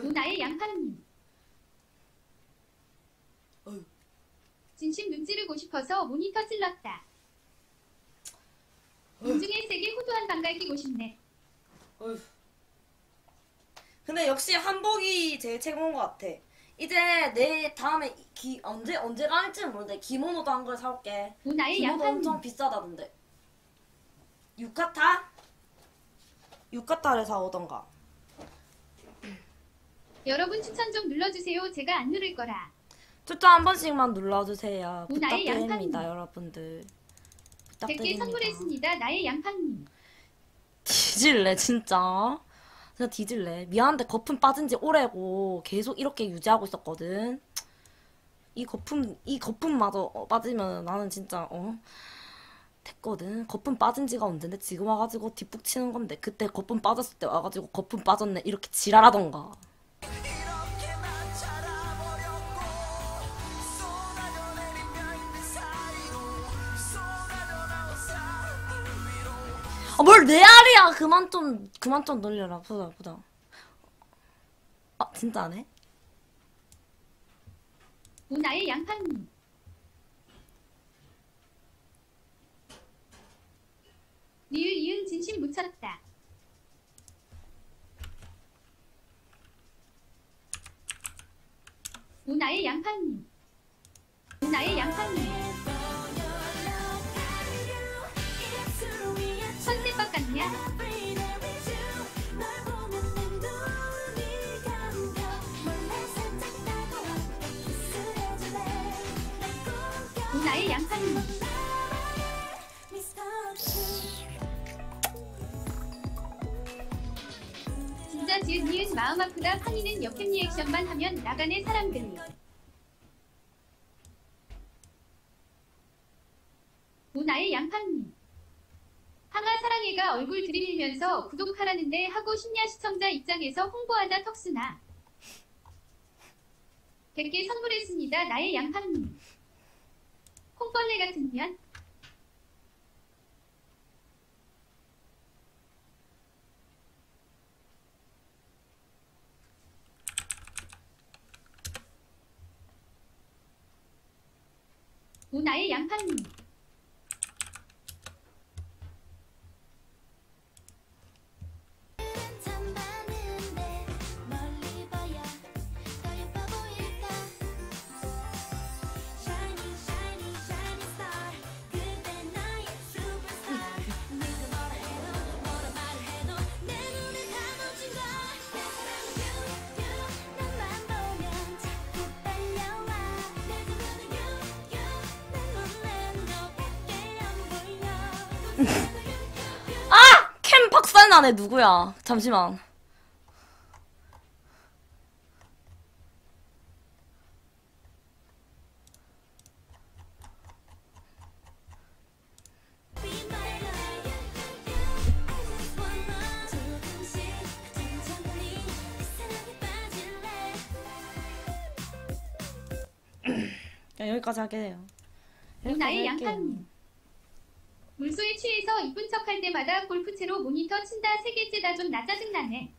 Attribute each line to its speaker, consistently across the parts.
Speaker 1: 누나의 양파님. 진심 눈 찌르고 싶어서 모니터 찔렀다. 인중에 세게 호두한 방갈 끼고 싶네.
Speaker 2: 근데 역시 한복이 제일 최고인 것 같아. 이제 내 다음에 언제가 할지는 모르는데 기모노도 한 걸 사올게.
Speaker 1: 누나의
Speaker 2: 기모노
Speaker 1: 양파님.
Speaker 2: 엄청 비싸다던데. 유카타? 유카타를 사오던가.
Speaker 1: 여러분 추천 좀 눌러주세요. 제가 안 누를 거라.
Speaker 2: 추천 한 번씩만 눌러주세요.
Speaker 1: 누나의
Speaker 2: 부탁드립니다,
Speaker 1: 양파님.
Speaker 2: 여러분들.
Speaker 1: 100개
Speaker 2: 부탁드립니다.
Speaker 1: 선물했습니다. 나의 양파님.
Speaker 2: 뒤질래 진짜. 진짜 뒤질래. 미안한데 거품 빠진 지 오래고 계속 이렇게 유지하고 있었거든. 이 거품마저 빠지면 나는 진짜 됐거든. 거품 빠진 지가 언젠데 지금 와가지고 뒷북 치는 건데 그때 거품 빠졌을 때 와가지고 거품 빠졌네 이렇게 지랄하던가. 아, 뭘 내 알이야. 그만 좀 놀려라. 보자. 아, 진짜 안 해?
Speaker 1: 누나의 양파님. 니을 이응 진심 묻혔다. 누나의 양파님. 누나의 양파님. 컨셉박 같냐? 누나의 양파님. 진짜 지은 니은 마음 아프다. 황이는 역캠 리액션만 하면 나가네 사람들. 누나의 양파님. 항아 사랑해가 얼굴 들이밀면서 구독하라는데 하고 싶냐 시청자 입장에서 홍보하자 턱수나. 100개 선물했습니다. 나의 양파님. 콩벌레 같은 년. 누나의 양파님.
Speaker 2: 아! 캠 박살나네. 누구야? 잠시만. 야, 여기까지 하게 해요.
Speaker 1: 누나의 양파님. 물소에 취해서 이쁜 척할 때마다 골프채로 모니터 친다. 세개째다. 좀 나 짜증나네.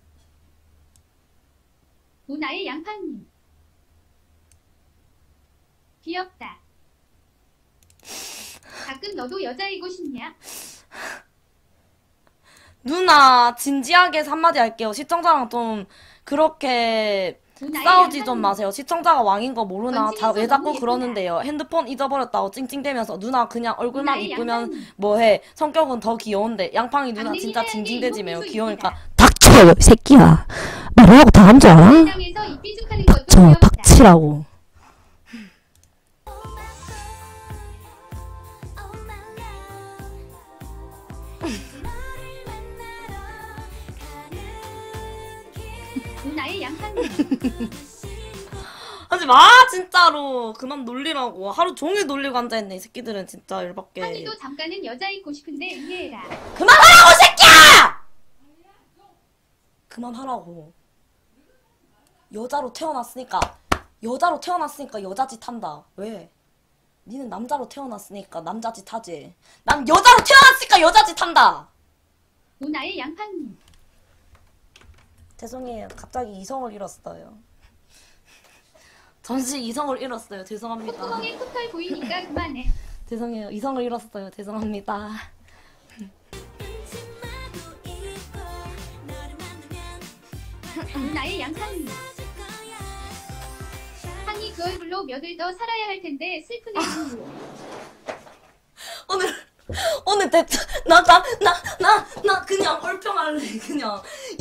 Speaker 1: 누나의 양파님. 귀엽다. 가끔 너도 여자이고 싶냐?
Speaker 2: 누나 진지하게 한마디 할게요. 시청자랑 좀 그렇게 싸우지 좀 마세요. 시청자가 왕인 거 모르나? 왜 자꾸 그러는데요. 핸드폰 잊어버렸다고 찡찡대면서 누나 그냥 얼굴만 이쁘면 뭐해. 성격은 더 귀여운데. 양팡이 누나 진짜 징징대지 마요. 귀여우니까 닥쳐요 이 새끼야. 말하고 다 한 줄 알아? 닥쳐 닥치라고.
Speaker 1: 누나의 양파님.
Speaker 2: 하지 마 진짜로. 그만 놀리라고. 하루 종일 놀리고 앉아있네 이 새끼들은 진짜 열받게.
Speaker 1: 황이도 잠깐은 여자 있고 싶은데 이해해라.
Speaker 2: 그만하라고 새끼야! 그만하라고. 여자로 태어났으니까 여자짓 한다. 왜? 니는 남자로 태어났으니까 남자짓 하지. 난 여자로 태어났으니까 여자짓 한다.
Speaker 1: 누나의 양파님.
Speaker 2: 죄송해요. 갑자기 이성을 잃었어요. 잠시 이성을 잃었어요. 죄송합니다.
Speaker 1: 콧구멍에 코털 보이니까 그만해.
Speaker 2: 죄송해요. 이성을 잃었어요. 죄송합니다.
Speaker 1: 나의 양팡님. 항이 그 얼굴로 몇을 더 살아야 할 텐데 슬프네.
Speaker 2: 오늘 대체 나 그냥 얼평할래 그냥.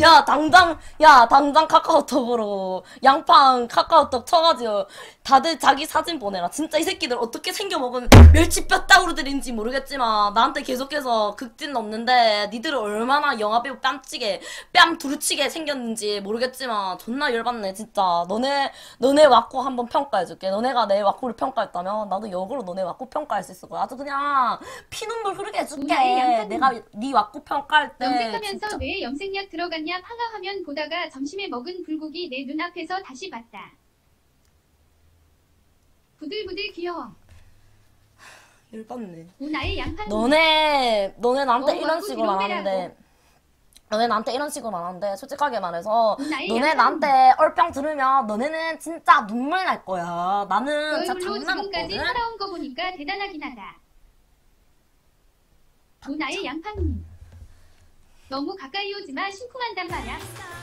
Speaker 2: 당장 카카오톡으로 양팡 카카오톡 쳐가지고 다들 자기 사진 보내라. 진짜 이 새끼들 어떻게 생겨먹은 멸치뼈 따구르들인지 모르겠지만 나한테 계속해서 극진 넣는데 니들은 얼마나 영화배우 뺨 두루치게 생겼는지 모르겠지만 존나 열받네 진짜. 너네 왁구 한번 평가해줄게. 너네가 내 왁구를 평가했다면 나도 역으로 너네 왁구 평가할 수 있을 거야. 아주 그냥 피눈물 흐르게 해줄게. 내가 네 왁구 평가할 때
Speaker 1: 염색하면서
Speaker 2: 진짜.
Speaker 1: 뇌에 염색약 들어갔냐 황하 화면 보다가 점심에 먹은 불고기 내 눈앞에서 다시 봤다. 부들부들 귀여워.
Speaker 2: 열받네.
Speaker 1: 나의 양팡님.
Speaker 2: 너네 나한테 이런
Speaker 1: 왁구
Speaker 2: 식으로 안
Speaker 1: 뒤로
Speaker 2: 하는데 너네 나한테 이런 식으로 안 하는데 솔직하게 말해서
Speaker 1: 나의
Speaker 2: 너네
Speaker 1: 양팡님.
Speaker 2: 나한테 얼평 들으면 너네는 진짜 눈물 날 거야.
Speaker 1: 그
Speaker 2: 나는 진짜
Speaker 1: 얼굴로
Speaker 2: 장난
Speaker 1: 지금까지
Speaker 2: 없거든.
Speaker 1: 살아온 거 보니까 대단하긴 하다. 나의 양팡님. 너무 가까이 오지마 심쿵한단 말야.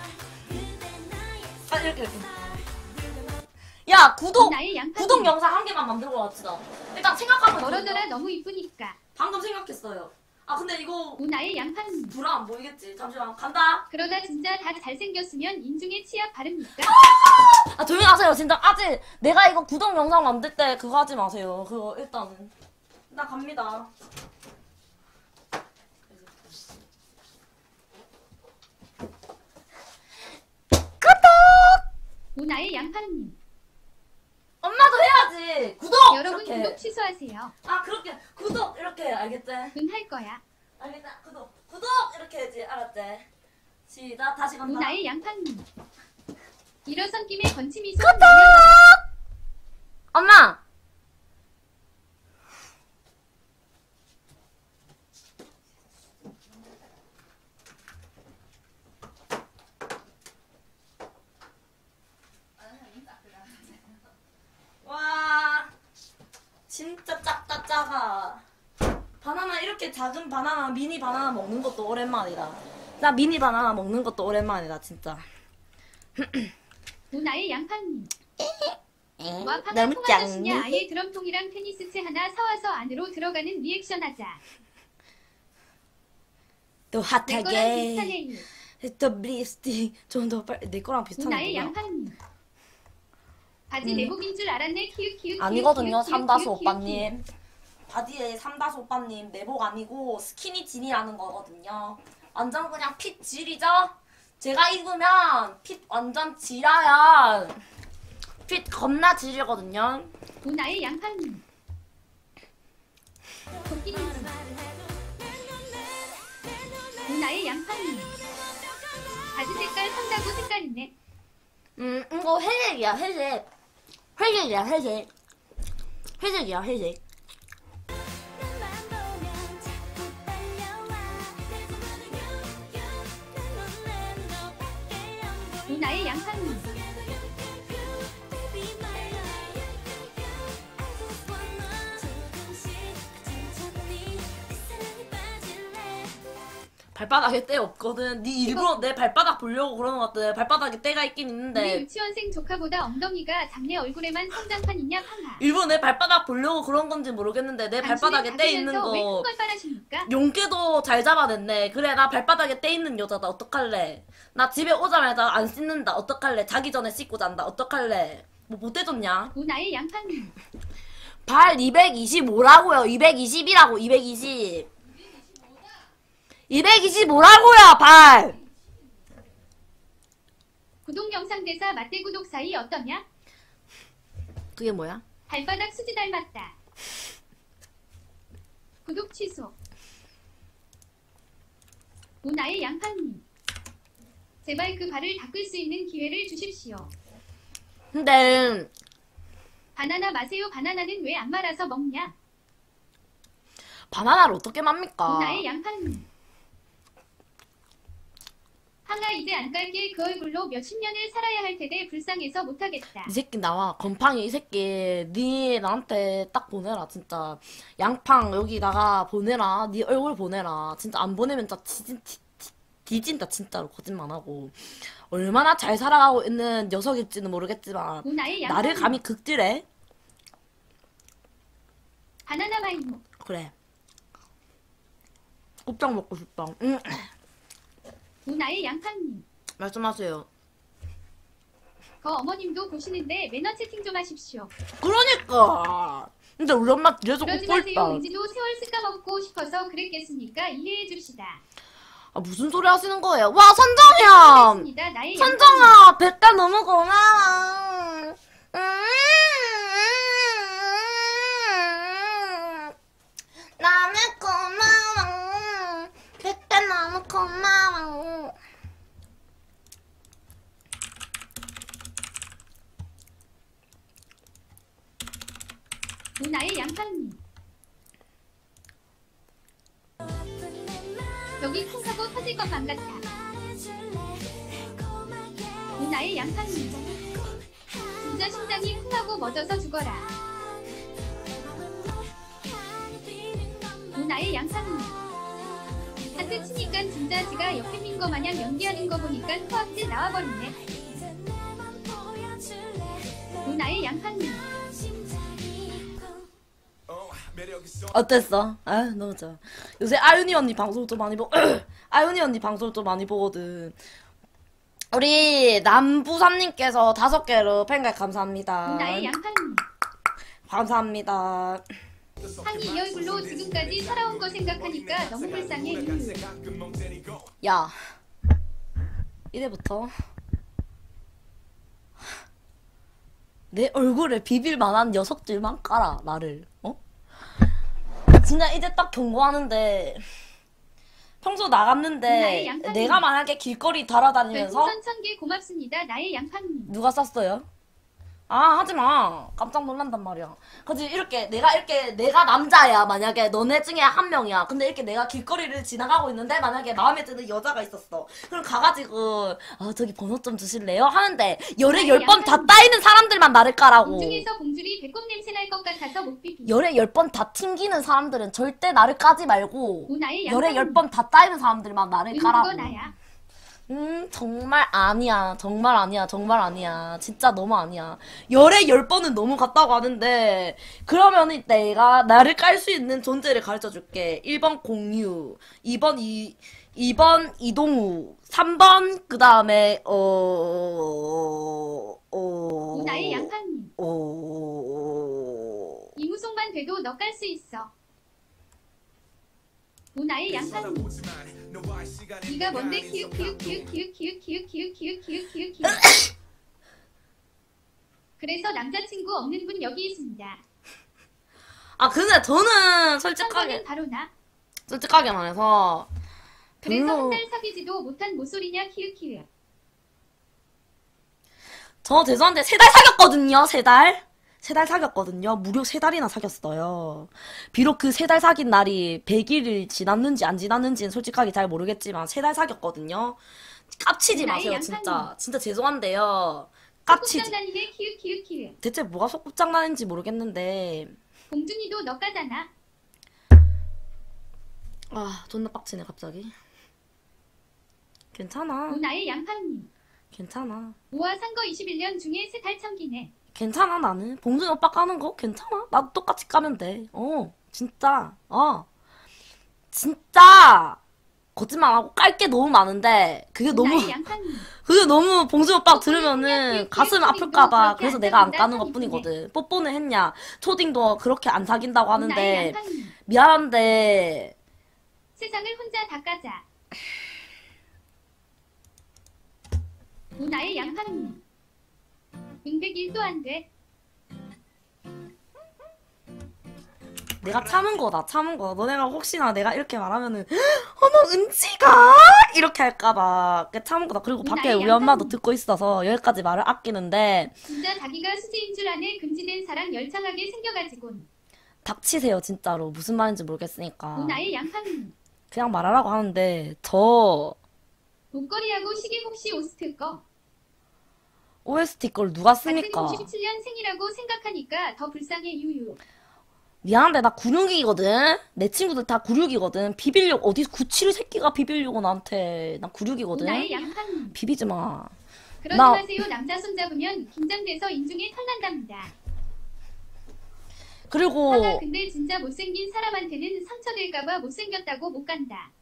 Speaker 2: 아, 이렇게. 야 구독
Speaker 1: 나의 양팡님.
Speaker 2: 구독 영상 한 개만 만들고 갑시다. 일단 생각하면
Speaker 1: 멀어져라 너무 이쁘니까.
Speaker 2: 방금 생각했어요. 아 근데 이거
Speaker 1: 나의 양팡님.
Speaker 2: 불안 안 보이겠지? 잠시만 간다.
Speaker 1: 그러다 진짜 다 잘생겼으면 인중에 치약 바릅니까?
Speaker 2: 아 조용히 하세요. 진짜 아직 내가 이거 구독 영상 만들 때 그거 하지 마세요. 그거 일단은 나 갑니다.
Speaker 1: 나의 양팡님.
Speaker 2: 엄마도 해야지. 구독.
Speaker 1: 여러분
Speaker 2: 이렇게.
Speaker 1: 구독 취소하세요.
Speaker 2: 아 그렇게 구독 이렇게 알겠지?
Speaker 1: 할 거야.
Speaker 2: 알겠다. 구독 이렇게 해야지. 알았지? 시작 다시 간다.
Speaker 1: 나의 양팡님. 일어선 김에 건치미소.
Speaker 2: 엄마. 와 진짜 작다 작아. 바나나 이렇게 작은 바나나 미니 바나나 먹는 것도 오랜만이다. 나 미니 바나나 먹는 것도 오랜만이다 진짜.
Speaker 1: 나의 양팡님. 와 팡아
Speaker 2: 너무
Speaker 1: 통아저씨냐.
Speaker 2: 작네.
Speaker 1: 아예 드럼통이랑 테니스채 하나 사와서 안으로 들어가는 리액션 하자.
Speaker 2: 또
Speaker 1: 내 거랑
Speaker 2: 핫하게
Speaker 1: 비슷하네.
Speaker 2: 또 립스틱 좀 더 빨리 내 거랑 비슷한
Speaker 1: 나의
Speaker 2: 거야?
Speaker 1: 양팡님. 바지 내복인 줄 알았네. 키읔키읔.
Speaker 2: 아니거든요 삼다수 오빠님. 바디에 삼다수 오빠님 내복 아니고 스키니진이라는 거거든요. 완전 그냥 핏 질이죠? 제가 입으면 핏 완전 질아야 핏 겁나 질이거든요.
Speaker 1: 나의 양팡님. 도끼민지. 나의 양팡님. 바지 색깔 상다고 색깔이네.
Speaker 2: 이거 회색이야 회색. 회색이야 회색. 회색이야 회색.
Speaker 1: 나의 양팡님.
Speaker 2: 발바닥에 때 없거든. 네 일부러 내 발바닥 보려고 그러는 것 같아. 발바닥에 때가 있긴
Speaker 1: 우리
Speaker 2: 있는데
Speaker 1: 유치원생 조카보다 엉덩이가 작네. 얼굴에만 성장판 있냐 팡아.
Speaker 2: 일부러 내 발바닥 보려고 그런 건지 모르겠는데 내 발바닥에 때 있는
Speaker 1: 왜큰
Speaker 2: 거
Speaker 1: 걸 빨아십니까?
Speaker 2: 용케도 잘 잡아냈네. 그래 나 발바닥에 때 있는 여자다. 어떡할래? 나 집에 오자마자 안 씻는다. 어떡할래? 자기 전에 씻고 잔다. 어떡할래? 뭐 못해줬냐?
Speaker 1: 나의 양팡님.
Speaker 2: 발 225라고요. 220이라고 220. 225라고요 발.
Speaker 1: 구독 영상 대사 맞대 구독 사이 어떠냐?
Speaker 2: 그게 뭐야?
Speaker 1: 발바닥 수지 닮았다. 구독 취소. 나의 양팡님. 제발 그 발을 닦을 수 있는 기회를 주십시오.
Speaker 2: 근데
Speaker 1: 바나나 마세요. 바나나는 왜 안 말아서 먹냐?
Speaker 2: 바나나를 어떻게 맙니까?
Speaker 1: 나의 양팡님. 항아 오빠 이제 안 갈게. 그 얼굴로 몇십 년을 살아야 할 테데 불쌍해서 못하겠다.
Speaker 2: 이 새끼 나와. 건팡이 이 새끼. 니 나한테 딱 보내라 진짜. 양팡 여기다가 보내라. 니 얼굴 보내라. 진짜 안 보내면 진짜 뒤진다 진짜로. 거짓말 안 하고. 얼마나 잘 살아가고 있는 녀석일지는 모르겠지만
Speaker 1: 나의
Speaker 2: 나를
Speaker 1: 양팡이.
Speaker 2: 감히 극딜해?
Speaker 1: 바나나 마이모.
Speaker 2: 그래. 곱창 먹고 싶다.
Speaker 1: 나의 양팡님.
Speaker 2: 말씀하세요.
Speaker 1: 거 어머님도 보시는데 매너 채팅 좀 하십시오.
Speaker 2: 그러니까. 근데 우리 엄마 뒤에서
Speaker 1: 그러지
Speaker 2: 웃고
Speaker 1: 마세요.
Speaker 2: 있다.
Speaker 1: 은지도 세월 습가먹고 싶어서 그랬겠습니까? 이해해 줍시다.
Speaker 2: 아 무슨 소리 하시는 거예요? 와 선정이야.
Speaker 1: 했습니다. 나의
Speaker 2: 선정아 100단 너무 고마워. 너무 고마워. 100단 너무 고마워.
Speaker 1: 나의 양팡님. 여기 쿵하고 터질 것만 같아. 나의 양팡님. 진짜 심장이 쿵하고 멎어서 죽어라. 나의 양팡님. 하트 치니까 진짜 지가 옆에 민거 마냥 연기하는 거 보니까 코앞에 나와버리네. 나의 양팡님.
Speaker 2: 어땠어? 아 너무 좋아. 요새 아윤이 언니 방송 좀 많이 아윤이 언니 방송 좀 많이 보거든. 우리 남부삼님께서 5개로 팬가입 감사합니다.
Speaker 1: 나의 양팡님.
Speaker 2: 감사합니다.
Speaker 1: 상이 이 얼굴로 지금까지 살아온 거 생각하니까 너무 불쌍해.
Speaker 2: 야 이래부터 내 얼굴에 비빌 만한 녀석들만 깔아 나를. 어? 진짜 이제 딱 경고하는데 평소
Speaker 1: 나의
Speaker 2: 나갔는데
Speaker 1: 양팡이.
Speaker 2: 내가 만약에 길거리 돌아다니면서
Speaker 1: 별풍선 1000개 고맙습니다. 나의 양팡님.
Speaker 2: 누가 쐈어요? 아 하지마. 깜짝 놀란단 말이야. 그치 이렇게 내가 남자야. 만약에 너네 중에 한 명이야. 근데 이렇게 내가 길거리를 지나가고 있는데 만약에 마음에 드는 여자가 있었어. 그럼 가가지고 저기 번호 좀 주실래요? 하는데 열에 10번 다 따이는 사람들만 나를 까라고.
Speaker 1: 공중에서 공줄이 배꼽 냄새 날 것 같아서 못 비비.
Speaker 2: 열에 10번 다 튕기는 사람들은 절대 나를 까지 말고
Speaker 1: 나의
Speaker 2: 열에
Speaker 1: 양팡님.
Speaker 2: 10번 다 따이는 사람들만 나를
Speaker 1: 그거
Speaker 2: 까라고.
Speaker 1: 나야.
Speaker 2: 정말 아니야. 정말 아니야. 정말 아니야. 진짜 너무 아니야. 열에 10번은 너무 같다고 하는데, 그러면은 내가 나를 깔 수 있는 존재를 가르쳐 줄게. 1번 공유, 2번 이동우, 3번, 그 다음에,
Speaker 1: 나의 양팡님. 이무송만 돼도 너 깔 수 있어. 나의 양팡님. 네가 뭔데 키읔키읔키읔키읔키읔키읔키읔키읔키읔키읔키읔. 그래서 남자친구 없는 분 여기 있습니다.
Speaker 2: 근데 저는
Speaker 1: 성격은 바로 나.
Speaker 2: 솔직하게 말해서,
Speaker 1: 그래서
Speaker 2: 별로,
Speaker 1: 한 달 사귀지도 못한 모쏠이냐 키읔키읔.
Speaker 2: 저 죄송한데 3달 사귀었거든요. 3달. 3달 사귀었거든요. 무려 3달이나 사귀었어요. 비록 그 3달 사귄 날이 100일이 지났는지 안 지났는지는 솔직하게 잘 모르겠지만 3달 사귀었거든요. 깝치지
Speaker 1: 나의
Speaker 2: 마세요,
Speaker 1: 양팡이.
Speaker 2: 진짜. 진짜 죄송한데요. 깝치지.
Speaker 1: 장난이네 키읔키읔키읔.
Speaker 2: 대체 뭐가 속꿉장난인지 모르겠는데.
Speaker 1: 공준이도 너 까잖아.
Speaker 2: 존나 빡치네, 갑자기. 괜찮아.
Speaker 1: 나의 양팡님.
Speaker 2: 괜찮아.
Speaker 1: 우와 산거 21년 중에 3달 참기네.
Speaker 2: 괜찮아, 나는. 봉준이 오빠 까는 거 괜찮아. 나도 똑같이 까면 돼. 진짜. 진짜. 거짓말하고 깔 게 너무 많은데, 그게 너무,
Speaker 1: 나의 양팡님.
Speaker 2: 그게 너무 봉준이 오빠 들으면은
Speaker 1: 뽀뽀는
Speaker 2: 가슴
Speaker 1: 했냐?
Speaker 2: 아플까봐.
Speaker 1: 초딩도
Speaker 2: 그래서
Speaker 1: 그렇게
Speaker 2: 내가 안
Speaker 1: 안
Speaker 2: 까는 것
Speaker 1: 사귄다,
Speaker 2: 뿐이거든. 뽀뽀는 했냐. 초딩도 그렇게 안 사귄다고
Speaker 1: 나의
Speaker 2: 하는데,
Speaker 1: 양팡님.
Speaker 2: 미안한데,
Speaker 1: 세상을 혼자 다 까자. 나의 양팡님. 응백 1도 안 돼.
Speaker 2: 내가 참은 거다, 참은 거. 너네가 혹시나 내가 이렇게 말하면은, 어머, 은지가? 이렇게 할까봐. 참은 거다. 그리고 밖에
Speaker 1: 나의
Speaker 2: 우리 엄마도
Speaker 1: 양팡이.
Speaker 2: 듣고 있어서 여기까지 말을 아끼는데,
Speaker 1: 진짜 자기가 수지인 줄 아네. 금지된 사랑 열창하게 생겨가지곤.
Speaker 2: 닥치세요, 진짜로. 무슨 말인지 모르겠으니까.
Speaker 1: 나의 양팡님.
Speaker 2: 그냥 말하라고 하는데, 저,
Speaker 1: 목걸이하고 시계 혹시 오스트 거?
Speaker 2: OST 걸 누가
Speaker 1: 같은
Speaker 2: 씁니까?
Speaker 1: 97년생이라고 생각하니까 더 불쌍해 유유.
Speaker 2: 미안한데 나 96이거든? 내 친구들 다 96이거든? 비빌려고 어디 97 새끼가 비빌려고 나한테. 나 96이거든?
Speaker 1: 나의 양팡님.
Speaker 2: 비비지 마.
Speaker 1: 그러지
Speaker 2: 나-
Speaker 1: 마세요. 남자 손잡으면 긴장돼서 인중에 털난답니다.
Speaker 2: 그리고
Speaker 1: 하가 근데 진짜 못생긴 사람한테는 상처될까봐 못생겼다고 못 간다.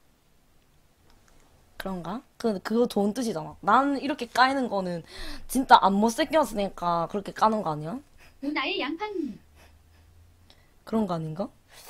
Speaker 2: 그런가? 그거 좋은 뜻이잖아. 난 이렇게 까이는 거는 진짜 안 못생겼으니까 그렇게 까는 거 아니야?
Speaker 1: 나의 양팡님.
Speaker 2: 그런 거 아닌가?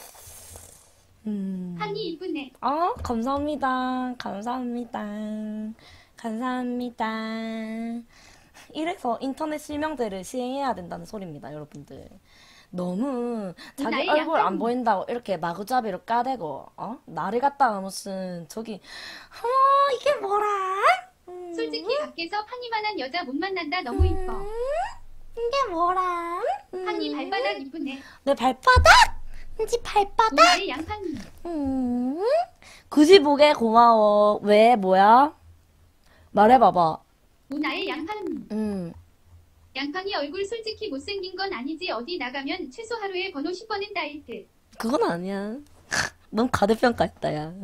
Speaker 1: 팡이 이쁘네.
Speaker 2: 아, 감사합니다. 감사합니다. 감사합니다. 이래서 인터넷 실명제를 시행해야 된다는 소리입니다, 여러분들. 너무 자기
Speaker 1: 나의
Speaker 2: 얼굴 안
Speaker 1: 양팡이.
Speaker 2: 보인다고 이렇게 마구잡이로 까대고, 나를 갖다가 무슨, 저기, 이게 뭐라?
Speaker 1: 솔직히 밖에서 팡이만한 여자 못 만난다. 너무 이뻐.
Speaker 2: 이게 뭐라?
Speaker 1: 팡이 발바닥 이쁘네.
Speaker 2: 내 발바닥? 네 발바닥?
Speaker 1: 나의 양팡님.
Speaker 2: 음, 95개 고마워. 왜, 뭐야? 말해봐봐.
Speaker 1: 나의 양팡님. 양팡이 얼굴 솔직히 못생긴 건 아니지. 어디 나가면 최소 하루에 번호 10번은 따일 듯.
Speaker 2: 그건 아니야. 너무 과대평가했다, 야.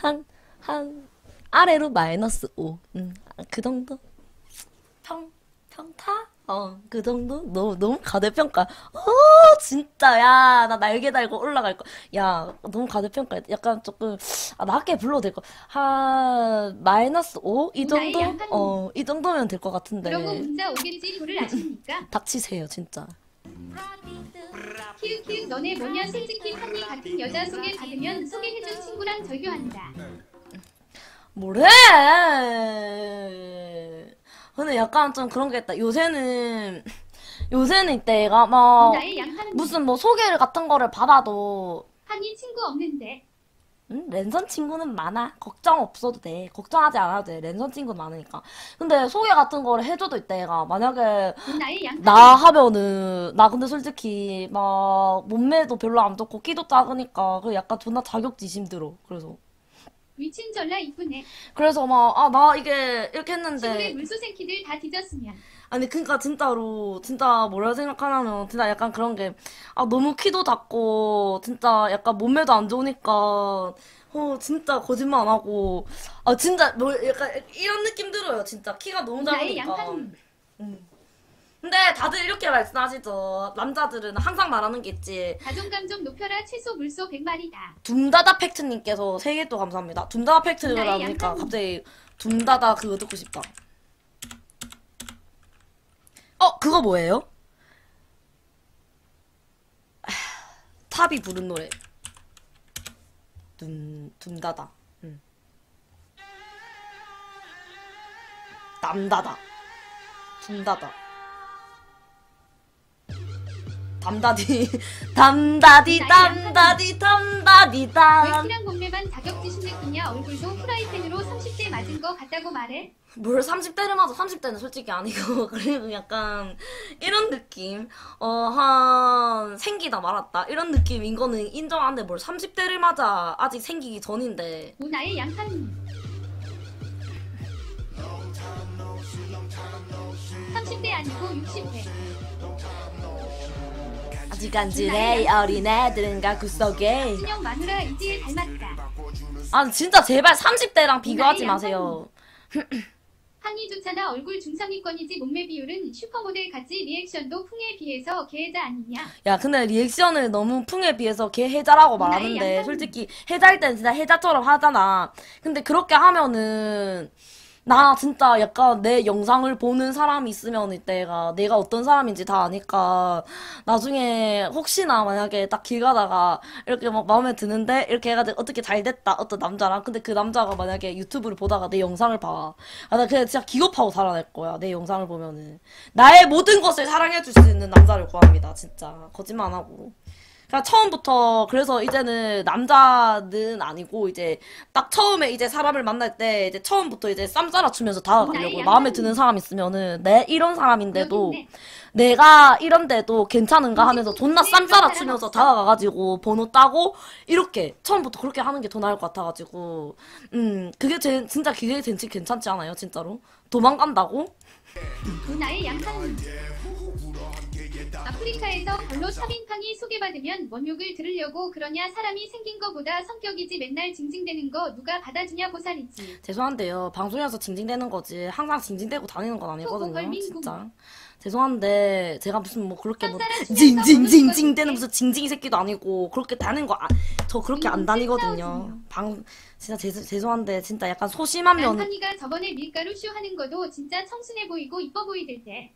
Speaker 2: 아래로 -5. 그 정도? 평타? 그 정도? 너무 과대평가. 진짜, 야, 나 날개 달고 올라갈 거. 야, 너무 과대평가. 약간 조금, 낮게 불러도 될 거. -5? 이
Speaker 1: 나의
Speaker 2: 정도?
Speaker 1: 양팡이.
Speaker 2: 이 정도면 될 것 같은데.
Speaker 1: 그러고 문자 오겠지. 도를 아십니까?
Speaker 2: 닥치세요, 진짜.
Speaker 1: 키읔키읔 너네 뭐냐. 솔직히 팡이 같은 여자 소개받으면 소개해준 친구랑 절교한다.
Speaker 2: 뭐래? 근데 약간 좀 그런 게 있다. 요새는 이때가 막
Speaker 1: 나의 양팡님.
Speaker 2: 무슨 뭐 소개를 같은 거를 받아도
Speaker 1: 팡이 친구 없는데.
Speaker 2: 랜선 친구는 많아. 걱정 없어도 돼. 걱정하지 않아도 돼. 랜선 친구는 많으니까. 근데 소개 같은 거를 해줘도 이때가 만약에
Speaker 1: 나의 양팡님.
Speaker 2: 나 하면은 나 근데 솔직히 막 몸매도 별로 안 좋고 키도 작으니까 그 약간 존나 자격지심 들어.
Speaker 1: 위친 전라 이쁘네.
Speaker 2: 그래서 막 나 이게 이렇게
Speaker 1: 시골의
Speaker 2: 했는데
Speaker 1: 물소생키들 다 뒤졌으면.
Speaker 2: 아니 그니까 진짜로 진짜 뭐라 생각하냐면 진짜 약간 그런 게 너무 키도 작고 진짜 약간 몸매도 안 좋으니까 진짜 거짓말 안 하고 진짜 뭐 약간 이런 느낌 들어요. 진짜 키가 너무
Speaker 1: 나의
Speaker 2: 작으니까.
Speaker 1: 양팡님.
Speaker 2: 근데 다들 이렇게 말씀하시죠. 남자들은 항상 말하는 게 있지.
Speaker 1: 자존감 좀 높여라. 최소 물소 100마리다.
Speaker 2: 둠다다 팩트님께서 3개 또 감사합니다. 둠다다 팩트라니까
Speaker 1: 나의 양팡님.
Speaker 2: 갑자기 둠다다 그거 듣고 싶다. 그거 뭐예요? 탑이 부른 노래. 둠다다. 남다다. 둠다다. 담다디. 담다디, 담다디, 담다디,
Speaker 1: 왜
Speaker 2: 담.
Speaker 1: 키랑 몸매만 자격지심 느끼냐. 얼굴도 프라이팬으로 30대 맞은 거 같다고 말해.
Speaker 2: 뭘 30대를 맞아. 30대는 솔직히 아니고. 그리고 약간, 이런 느낌. 한, 생기다 말았다. 이런 느낌인 거는 인정하는데 뭘 30대를 맞아. 아직 생기기 전인데.
Speaker 1: 나의 양팡님. 30대 아니고 60대.
Speaker 2: 아직 간지래, 어린애들은 가구 속에.
Speaker 1: 신영 마누라 이지에 닮았다.
Speaker 2: 진짜 제발 30대랑 비교하지 마세요.
Speaker 1: 팡이 좋잖아. 얼굴 중상위권이지. 몸매 비율은 슈퍼모델 같지. 리액션도 풍에 비해서 개자 아니냐.
Speaker 2: 야, 근데 리액션을 너무 풍에 비해서 걔 해자라고 말하는데,
Speaker 1: 양팡이.
Speaker 2: 솔직히 해자일 땐 진짜 해자처럼 하잖아. 근데 그렇게 하면은, 나 진짜 약간 내 영상을 보는 사람이 있으면 이때가 내가 어떤 사람인지 다 아니까 나중에 혹시나 만약에 딱 길 가다가 이렇게 막 마음에 드는데 이렇게 해가지고 어떻게 잘 됐다 어떤 남자랑 근데 그 남자가 만약에 유튜브를 보다가 내 영상을 봐. 나 그냥 진짜 기겁하고 살아날 거야. 내 영상을 보면은 나의 모든 것을 사랑해줄 수 있는 남자를 구합니다. 진짜 거짓말 안 하고. 그러니까 처음부터 그래서 이제는 남자는 아니고 이제 딱 처음에 이제 사람을 만날 때 이제 처음부터 이제 쌈싸라 추면서 다가가려고 마음에 드는 사람 있으면은 내 이런 사람인데도
Speaker 1: 여기 있네.
Speaker 2: 내가 이런데도 괜찮은가 하면서 존나 쌈싸라 추면서 다가가가지고 번호 따고 이렇게 처음부터 그렇게 하는 게 더 나을 것 같아가지고 그게 진짜 그게 괜찮지 않아요 진짜로 도망간다고?
Speaker 1: 누나의 양팡님. 아프리카에서 별로 3인팡이 소개받으면 뭔 욕을 들으려고 그러냐 사람이 생긴 거보다 성격이지 맨날 징징대는 거 누가 받아주냐 보살이지.
Speaker 2: 죄송한데요 방송에서 징징대는 거지 항상 징징대고 다니는 건 아니거든요
Speaker 1: 초고걸민
Speaker 2: 진짜 죄송한데 제가 무슨 뭐 그렇게 뭐
Speaker 1: 쌈싸라 추면서
Speaker 2: 징징징징 대는
Speaker 1: 먹는
Speaker 2: 무슨 징징이 새끼도 아니고 그렇게 다니는 거 저 그렇게 안 다니거든요 진짜 죄송한데 진짜 약간 소심한 면
Speaker 1: 양팡이가 저번에 밀가루 쇼 하는 거도 진짜 청순해 보이고 이뻐 보이들 때.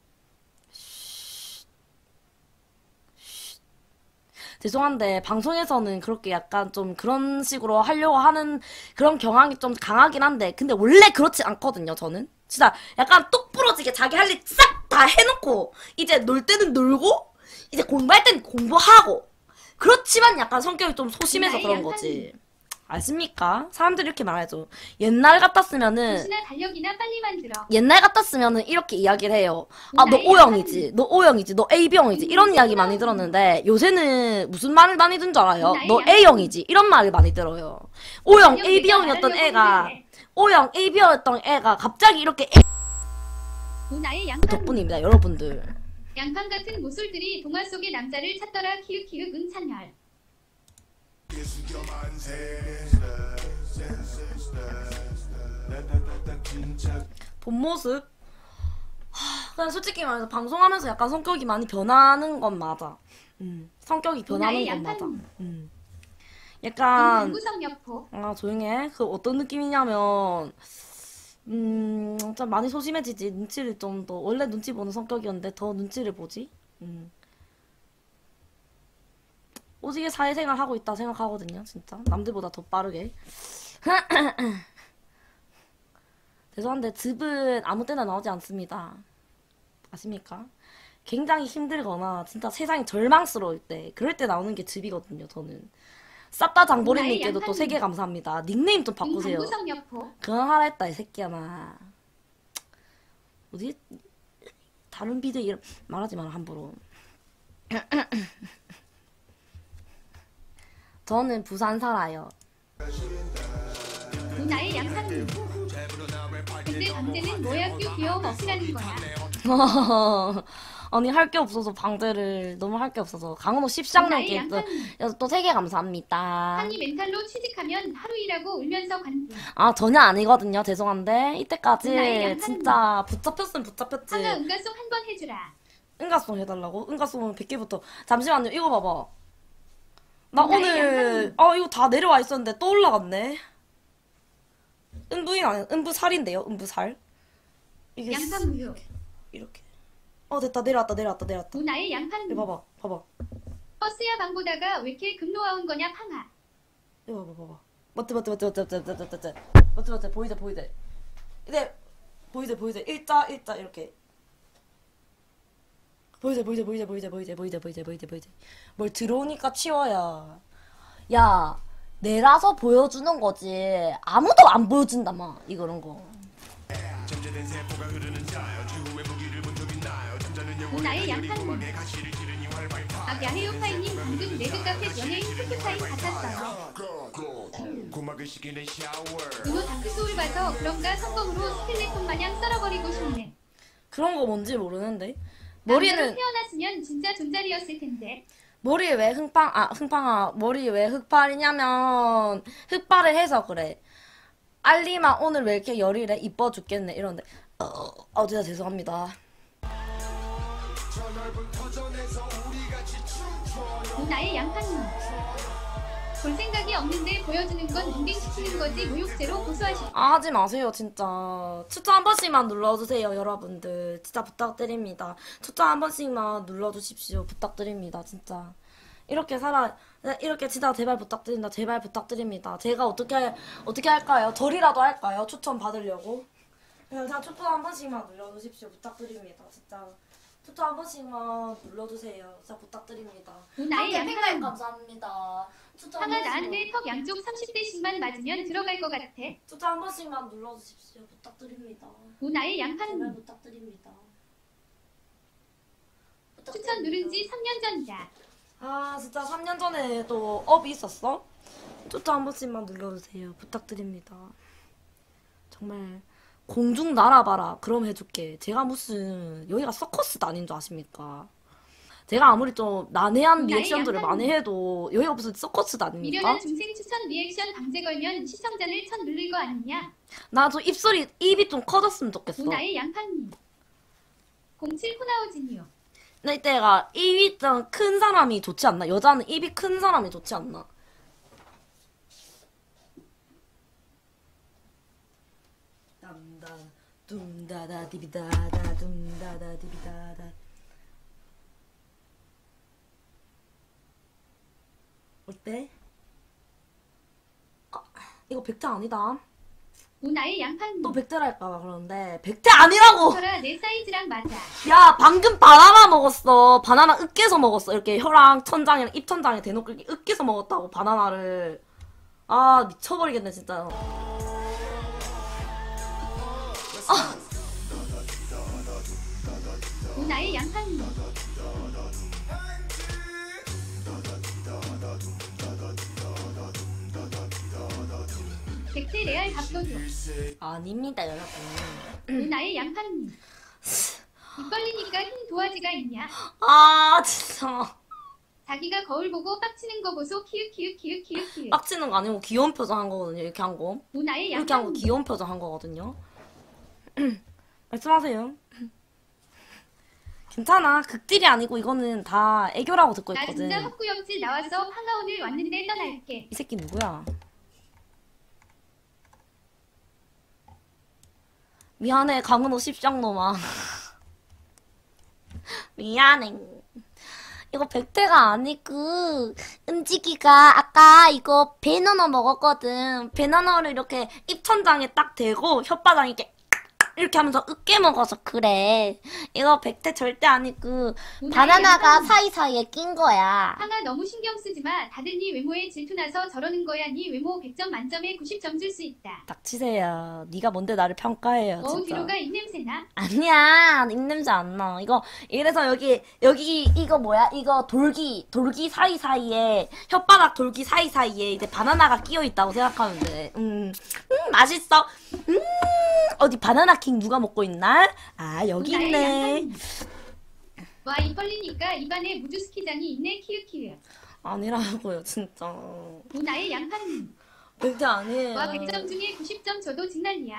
Speaker 2: 죄송한데 방송에서는 그렇게 약간 좀 그런 식으로 하려고 하는 그런 경향이 좀 강하긴 한데 근데 원래 그렇지 않거든요 저는 진짜 약간 똑 부러지게 자기 할 일 싹 다 해놓고 이제 놀 때는 놀고 이제 공부할 때는 공부하고 그렇지만 약간 성격이 좀 소심해서 그런 거지 아십니까? 사람들이 이렇게 말하죠 옛날 같았으면은
Speaker 1: 혹시나 달력이나 빨리 만들어.
Speaker 2: 옛날 같았으면은 이렇게 이야기를 해요. 아, 너 O형이지. 너 O형이지. 너 AB형이지. 이런 이야기 많이 들었는데 요새는 무슨 말을 많이 듣는 줄 알아요? 너 A형이지. 이런 말을 많이 들어요. O형 AB형이었던 애가 O형 AB형이었던 애가 갑자기 이렇게
Speaker 1: 누나의 양팡.
Speaker 2: 덕분입니다, 여러분들.
Speaker 1: 양팡 같은 모쏠들이 동화 속의 남자를 찾더라 키읔키읔 은찬열.
Speaker 2: 본 모습? 그냥 솔직히 말해서 방송하면서 약간 성격이 많이 변하는 건 맞아. 성격이 변하는 건 맞아. 약간
Speaker 1: 구성 여포.
Speaker 2: 아 조용해. 그 어떤 느낌이냐면 좀 많이 소심해지지. 눈치를 좀 더 원래 눈치 보는 성격이었는데 더 눈치를 보지. 오지게 사회생활 하고 있다 생각하거든요. 진짜 남들보다 더 빠르게. 죄송한데 즙은 아무 때나 나오지 않습니다. 아십니까? 굉장히 힘들거나 진짜 세상이 절망스러울 때 그럴 때 나오는 게 즙이거든요. 저는 쌉다 장보리님께도 또 3개 감사합니다. 닉네임 좀 바꾸세요.
Speaker 1: 구성 여포.
Speaker 2: 그만 하라 했다 이 새끼야 나. 어디 다른 비드 이름 말하지 마라 함부로. 저는 부산 살아요.
Speaker 1: 누나의 양팡님. 근데 강제는 뭐야 큐 귀여움 없이라는 거야.
Speaker 2: 아니 할 게 없어서 방대를 너무 할 게 없어서 강원도 10쌍년께 또 3개 감사합니다.
Speaker 1: 한이 멘탈로 취직하면 하루 일하고 울면서 관둔.
Speaker 2: 아 전혀 아니거든요. 죄송한데 이때까지
Speaker 1: 나의
Speaker 2: 진짜 붙잡혔으면 붙잡혔지.
Speaker 1: 한아 응가송 한 번 해주라.
Speaker 2: 응가송 해달라고? 응가송은 100개부터 잠시만요. 이거 봐봐. 나
Speaker 1: 나의
Speaker 2: 오늘 이거 다 내려와 있었는데 또 올라갔네. 은부인 아니 은부살인데요. 은부살. 이게
Speaker 1: 양팡무효.
Speaker 2: 이렇게. 됐다. 내려왔다.
Speaker 1: 누나의 양팡님.
Speaker 2: 이거 봐봐.
Speaker 1: 버스야 방 보다가 왜 이렇게 급노아 온 거냐 팡아.
Speaker 2: 이거 봐봐. 맞지. 보이대. 이제 보이대. 일자 이렇게. 보이대. 뭘 들어오니까 치워야. 야, 내라서 보여주는 거지. 아무도 안 보여준다 마. 이런 거.
Speaker 1: 누나의 양팡님. 야해요파이님 방금 레드카펫 연예인 스프타임 같았어요. 은호 다크소울 봐서 그런가 성공으로 스켈레톤 마냥 썰어버리고 싶네.
Speaker 2: 그런 거 뭔지 모르는데.
Speaker 1: 머리는
Speaker 2: 머리는
Speaker 1: 태어났으면 진짜 존잘이었을 텐데.
Speaker 2: 머리에 왜 머리에 왜 흑발이냐면 흑발을 해서 그래. 알리마 오늘 왜 이렇게 열이래? 이뻐 죽겠네 이런데. 진짜 죄송합니다.
Speaker 1: 누나의 양팡님. 볼 생각이 없는데 보여주는 건 인빙시키는 거지 모욕죄로 고소하실.
Speaker 2: 하지 마세요 진짜. 추천 한 번씩만 눌러주세요 여러분들. 진짜 부탁드립니다. 추천 한 번씩만 눌러주십시오. 부탁드립니다 진짜. 이렇게 진짜 제발 부탁드립니다. 제가 어떻게 할까요? 절이라도 할까요? 추천 받으려고. 그냥 추천 한 번씩만 눌러주십시오. 부탁드립니다 진짜. 추천 한 번씩만 눌러주세요. 진짜 부탁드립니다.
Speaker 1: 오나의
Speaker 2: 팬가입
Speaker 1: 양파님.
Speaker 2: 감사합니다. 추천 한
Speaker 1: 상아
Speaker 2: 번씩만.
Speaker 1: 나한테 턱 양쪽 30대씩만 맞으면 들어갈 것 같아.
Speaker 2: 추천 한 번씩만 눌러주십시오. 부탁드립니다.
Speaker 1: 오나의
Speaker 2: 제발
Speaker 1: 양파님.
Speaker 2: 부탁드립니다.
Speaker 1: 추천 누른 지 3년 전이다.
Speaker 2: 아 진짜 3년 전에 또 업이 있었어? 추천 한 번씩만 눌러주세요. 부탁드립니다. 정말 공중 날아봐라. 그럼 해줄게. 제가 무슨 여기가 서커스도 아닌 줄 아십니까? 제가 아무리 좀 난해한
Speaker 1: 나의
Speaker 2: 리액션들을
Speaker 1: 양파님.
Speaker 2: 많이 해도 여기가 무슨 서커스도 아닙니까?
Speaker 1: 미련한 중생 추천 리액션 방제 걸면 시청자를 천 누를 거 아니냐?
Speaker 2: 나 좀 입이 좀 커졌으면 좋겠어.
Speaker 1: 오나의 양파님. 07 호나우진이요.
Speaker 2: 나 이때가 입이 좀 큰 사람이 좋지 않나? 여자는 입이 큰 사람이 좋지 않나? 담다 둠다다 디비다다 둠다다 디비다다. 어때? 아, 이거 백태 아니다.
Speaker 1: 오나의 양파님.
Speaker 2: 또 백태랄까봐 그러는데 백태 아니라고!
Speaker 1: 저라 내 사이즈랑 맞아.
Speaker 2: 야, 방금 바나나 먹었어. 바나나 으깨서 먹었어. 이렇게 혀랑 천장이랑 입천장에 대놓고 이렇게 으깨서 먹었다고, 바나나를. 아, 미쳐버리겠네, 진짜.
Speaker 1: 오나의 양파님. 백태 레알 밥도둑.
Speaker 2: 아닙니다, 여러분.
Speaker 1: 오나의 양파님. 입 벌리니까 흰 도화지가 있냐?
Speaker 2: 아, 진짜.
Speaker 1: 자기가 거울 보고 빡치는 거 보소 키읔키읔키읔키읔키읔.
Speaker 2: 빡치는 거 아니고 귀여운 표정 한 거거든요, 이렇게 한 거.
Speaker 1: 오나의
Speaker 2: 이렇게 한 거
Speaker 1: 양파님.
Speaker 2: 귀여운 표정 한 거거든요. 말씀하세요. 괜찮아. 극딜이 아니고 이거는 다 애교라고 듣고
Speaker 1: 나
Speaker 2: 있거든.
Speaker 1: 진짜 헛구역질 나와서 황가 오늘 왔는데 떠날게.
Speaker 2: 이 새끼 누구야? 미안해, 강은호 십장놈아. 미안해. 이거 백태가 아니고 은지기가 아까 이거 베나나 먹었거든. 베나나를 이렇게 입천장에 딱 대고 혓바닥 이렇게 하면서 으깨 먹어서 그래. 이거 백태 절대 아니고
Speaker 1: 오나의
Speaker 2: 바나나가
Speaker 1: 양파님.
Speaker 2: 사이사이에 낀 거야.
Speaker 1: 황아 너무 신경 쓰지 마. 다들 네 외모에 질투나서 저러는 거야. 네 외모 100점 만점에 90점 줄 수 있다.
Speaker 2: 닥치세요. 네가 뭔데 나를 평가해요,
Speaker 1: 어우
Speaker 2: 진짜.
Speaker 1: 뒤로가 입냄새나?
Speaker 2: 아니야, 입냄새 안 나. 이래서 여기, 이거 뭐야? 이거 돌기 사이사이에, 혓바닥 돌기 사이사이에 이제 바나나가 끼어 있다고 생각하면 돼. 맛있어. 어디 바나나킹 누가 먹고 있나? 아, 여기
Speaker 1: 오나의
Speaker 2: 있네.
Speaker 1: 양파님. 와, 입 벌리니까 입안에 무주 스키장이 있네 키읔키읔.
Speaker 2: 아니라고요, 진짜.
Speaker 1: 오나의 양파님.
Speaker 2: 절대 아니에요.
Speaker 1: 와 100점 중에 90점 줘도 진난리야.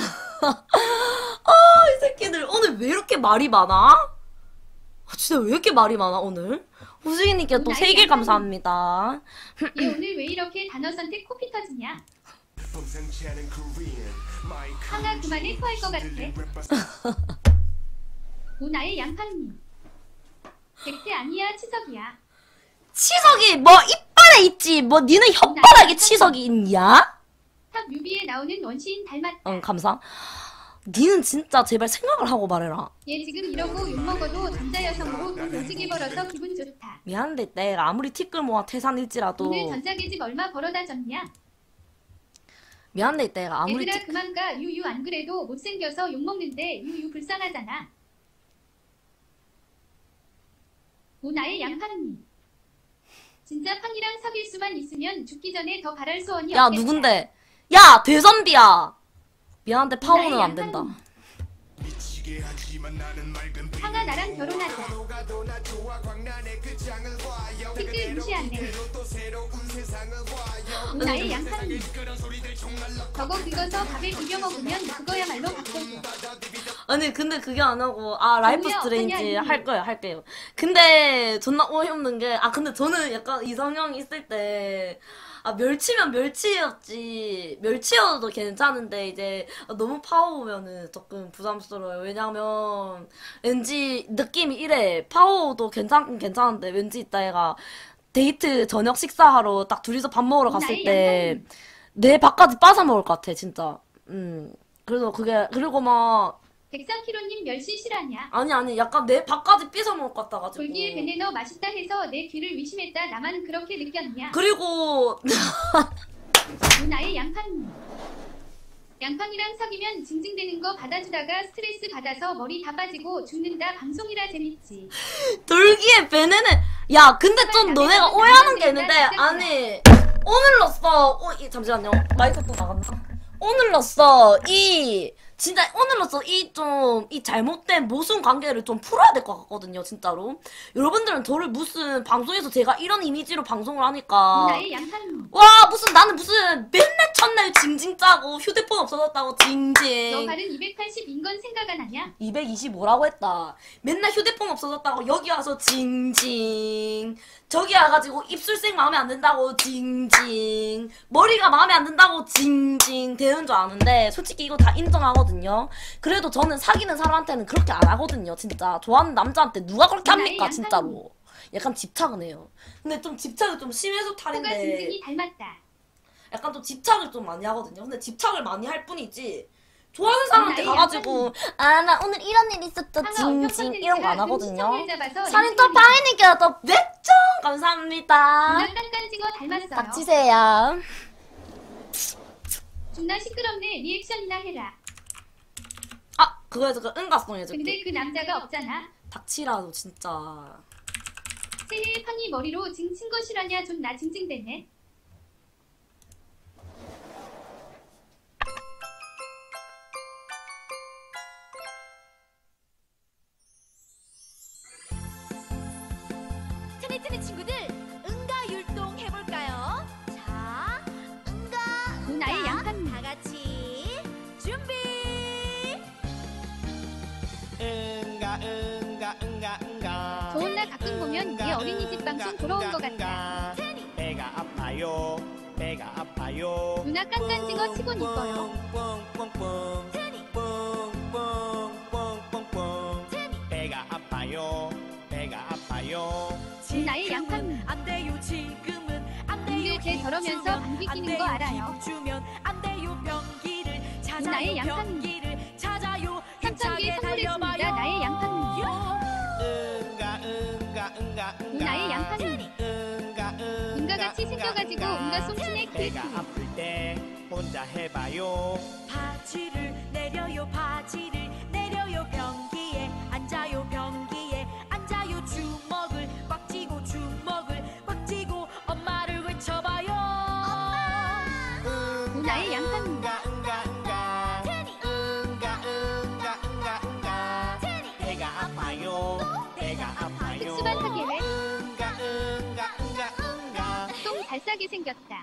Speaker 2: 이 새끼들 오늘 왜 이렇게 말이 많아? 아, 진짜 왜 이렇게 말이 많아, 오늘? 후지기님께 또
Speaker 1: 오나의
Speaker 2: 3개
Speaker 1: 양파님.
Speaker 2: 감사합니다.
Speaker 1: 얘 오늘 왜 이렇게 단어 선택 코피 터지냐? 황아 그만해 토할 것 같아. 오나의 양파님. 백태 아니야 치석이야.
Speaker 2: 치석이 뭐 이빨에 있지 뭐 니는 혓바닥에 치석이 있냐?
Speaker 1: 탑 뮤비에 나오는 원시인 닮았다.
Speaker 2: 응 감사. 니는 진짜 제발 생각을 하고 말해라.
Speaker 1: 얘 지금 이러고 욕먹어도 전자 여성으로 돈 오지게 벌어서 기분 좋다.
Speaker 2: 미안한데 내가 아무리 티끌 모아 태산일지라도
Speaker 1: 오늘 전자계집 얼마 벌어다 줬냐?
Speaker 2: 미안한데 내가 아무리
Speaker 1: 얘들아 그만 가. 유유 안 그래도 못생겨서 욕먹는데 유유 불쌍하잖아. 오나의 양파님. 진짜 팡이랑 사귈 수만 있으면 죽기 전에 더 바랄 소원이
Speaker 2: 야
Speaker 1: 없겠다.
Speaker 2: 누군데? 야 대선비야. 미안한데 파워는 안 된다.
Speaker 1: 황아 나랑 결혼하자. 댓글 무시하네. 오나의 양파님. 저거 긁어서 밥에 비벼 먹으면 그거야말로 밥도둑.
Speaker 2: 아니 근데 그게 안 하고 라이프
Speaker 1: 뭐야,
Speaker 2: 스트레인지
Speaker 1: 어떠냐,
Speaker 2: 할게요. 근데 존나 어이없는 게 근데 저는 약간 이성형 있을 때 멸치면 멸치였지 멸치여도 괜찮은데 이제 너무 파워 오면은 조금 부담스러워요. 왜냐면 왠지 느낌이 이래. 파워도 괜찮긴 괜찮은데 왠지 이따 얘가 데이트 저녁 식사하러 딱 둘이서 밥 먹으러 갔을
Speaker 1: 나의
Speaker 2: 때 내 밥까지 뺏어 먹을 것 같아 진짜. 그래서 그리고 막
Speaker 1: 103kg님 멸시 실화냐?
Speaker 2: 아니, 약간 내 밥까지 삐져먹을 것 같아가지고.
Speaker 1: 돌기에 베네너 맛있다 해서 내 귀를 의심했다. 나만 그렇게 느꼈냐?
Speaker 2: 그리고,
Speaker 1: 누나의 양팡님. 양팡이랑 사귀면 징징대는 거 받아주다가 스트레스 받아서 머리 다 빠지고 죽는다. 방송이라 재밌지.
Speaker 2: 돌기에 베네는, 야, 근데 좀 너네가 오해하는 게 있는데, 아니, 오늘로써, 잠시만요. 마이크 또 나갔나? 오늘로써, 진짜 오늘로써 이 잘못된 모순 관계를 좀 풀어야 될 것 같거든요, 진짜로. 여러분들은 저를 무슨 방송에서 제가 이런 이미지로 방송을 하니까.
Speaker 1: 누나의 양팡님.
Speaker 2: 와, 나는 무슨 맨날 첫날 징징 짜고 휴대폰 없어졌다고
Speaker 1: 너
Speaker 2: 징징.
Speaker 1: 발은 280인 건 생각 안 하냐?
Speaker 2: 225라고 했다. 맨날 휴대폰 없어졌다고 여기 와서 징징. 저기 와가지고 입술색 마음에 안 든다고 징징. 머리가 마음에 안 든다고 징징 되는 줄 아는데 솔직히 이거 다 인정하거든요. 그래도 저는 사귀는 사람한테는 그렇게 안 하거든요. 진짜 좋아하는 남자한테 누가 그렇게 합니까? 진짜로. 약간 집착은 해요. 근데 좀 집착이 좀 심해서
Speaker 1: 코가
Speaker 2: 탈인데
Speaker 1: 징징이 닮았다.
Speaker 2: 약간 좀 집착을 좀 많이 하거든요. 근데 집착을 많이 할 뿐이지 좋아하는 사람한테 가가지고 나 오늘 이런 일 있었죠 징징 이런 거 안 하거든요. 살인터 파이니까 또 몇점 감사합니다.
Speaker 1: 누나 깐깐징어 닮았어요.
Speaker 2: 닥치세요.
Speaker 1: 존나 시끄럽네. 리액션이나 해라.
Speaker 2: 그거에서 그 응가송 해줄게.
Speaker 1: 근데 그 남자가 없잖아.
Speaker 2: 닥치라도 진짜.
Speaker 1: 새해 팡이 머리로 징친 거 실화냐? 존나 징징대네.
Speaker 3: 트니트니 친구들 응가 율동 해볼까요? 자, 응가
Speaker 1: 누나의 양팡님.
Speaker 3: 다 같이 준비.
Speaker 4: 응가
Speaker 1: 좋은 날 가끔 보면 얘 어린이집 방송 보러 온 것 같다.
Speaker 4: 배가 아파요
Speaker 1: 누나 깐깐징어 치곤 이뻐요.
Speaker 4: 뿡뿡뿡뿡
Speaker 3: 트니
Speaker 4: 뿡뿡뿡뿡뿡 배가 아파요
Speaker 1: 누나의 양팡님.
Speaker 3: 안 돼요 지금은 안 돼요.
Speaker 1: 근데 쟤 저러면서 방귀 뀌는 거 알아요.
Speaker 3: 주면 안 돼요. 병기를
Speaker 1: 누나의
Speaker 3: 찾아요.
Speaker 1: 양팡님.
Speaker 3: 병기를 찾아요.
Speaker 1: 3,000개 선물했습니다. 나의 양팡님. 누나의 양팡님. 응가같이 생겨가지고 응가송신의
Speaker 4: 배가
Speaker 1: 케이크.
Speaker 4: 아플 때 혼자 해봐요
Speaker 3: 바지를 내려요. 변기에 앉아요. 주먹을 꽉 쥐고 엄마를 외쳐봐요.
Speaker 1: 누나의 양팡님.
Speaker 4: 배가 아파요
Speaker 1: 특수반 사계획.
Speaker 4: 응가
Speaker 1: 똥 발싸게 생겼다.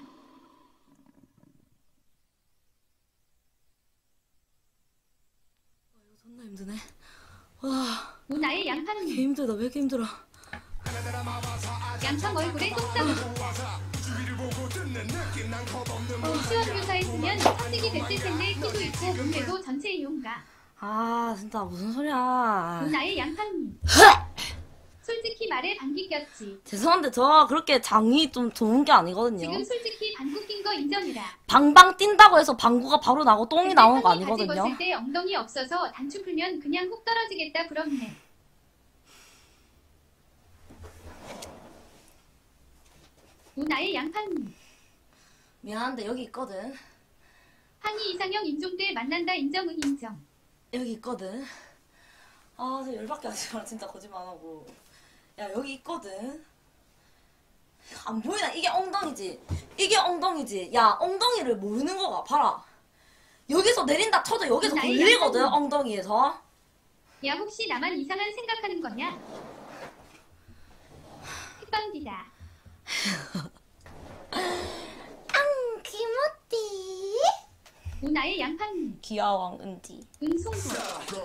Speaker 2: 존나 힘드네. 와,
Speaker 1: 누나의
Speaker 2: 개
Speaker 1: 양팡님.
Speaker 2: 힘들다. 왜 이렇게 힘들어?
Speaker 1: 양팡 얼굴에 똥 싸고. 수원 교사했으면 성직이 됐을 텐데 키도 있고 몸매도 전체 이용가.
Speaker 2: 진짜 무슨 소리야.
Speaker 1: 누나의 양팡님. 솔직히 말해 방귀 꼈지.
Speaker 2: 죄송한데 저 그렇게 장이 좀 좋은 게 아니거든요.
Speaker 1: 지금 솔직히 방구 낀 거 인정이라.
Speaker 2: 방방 뛴다고 해서 방구가 바로 나고 똥이
Speaker 1: 근데
Speaker 2: 나오는 거
Speaker 1: 팡이 바지
Speaker 2: 아니거든요.
Speaker 1: 벗을 때 엉덩이 없어서 단추 풀면 그냥 훅 떨어지겠다. 부럽네. 누나의 양팡님.
Speaker 2: 미안한데 여기 있거든.
Speaker 1: 항이 이상형 인종 때 만난다. 인정은 인정.
Speaker 2: 여기 있거든. 저 열받게 하지 마라. 진짜 거짓말 안 하고. 야, 여기 있거든. 안 보이나? 이게 엉덩이지. 야, 엉덩이를 모르는 거가 봐라. 여기서 내린다 쳐도 여기서
Speaker 1: 나의
Speaker 2: 걸리거든,
Speaker 1: 양팡님.
Speaker 2: 엉덩이에서.
Speaker 1: 야 혹시 나만 이상한 생각하는 거냐? 흑방디다.
Speaker 2: 기모띠.
Speaker 1: 누나의 양팡님.
Speaker 2: 귀여왕 은지.
Speaker 1: 은송구.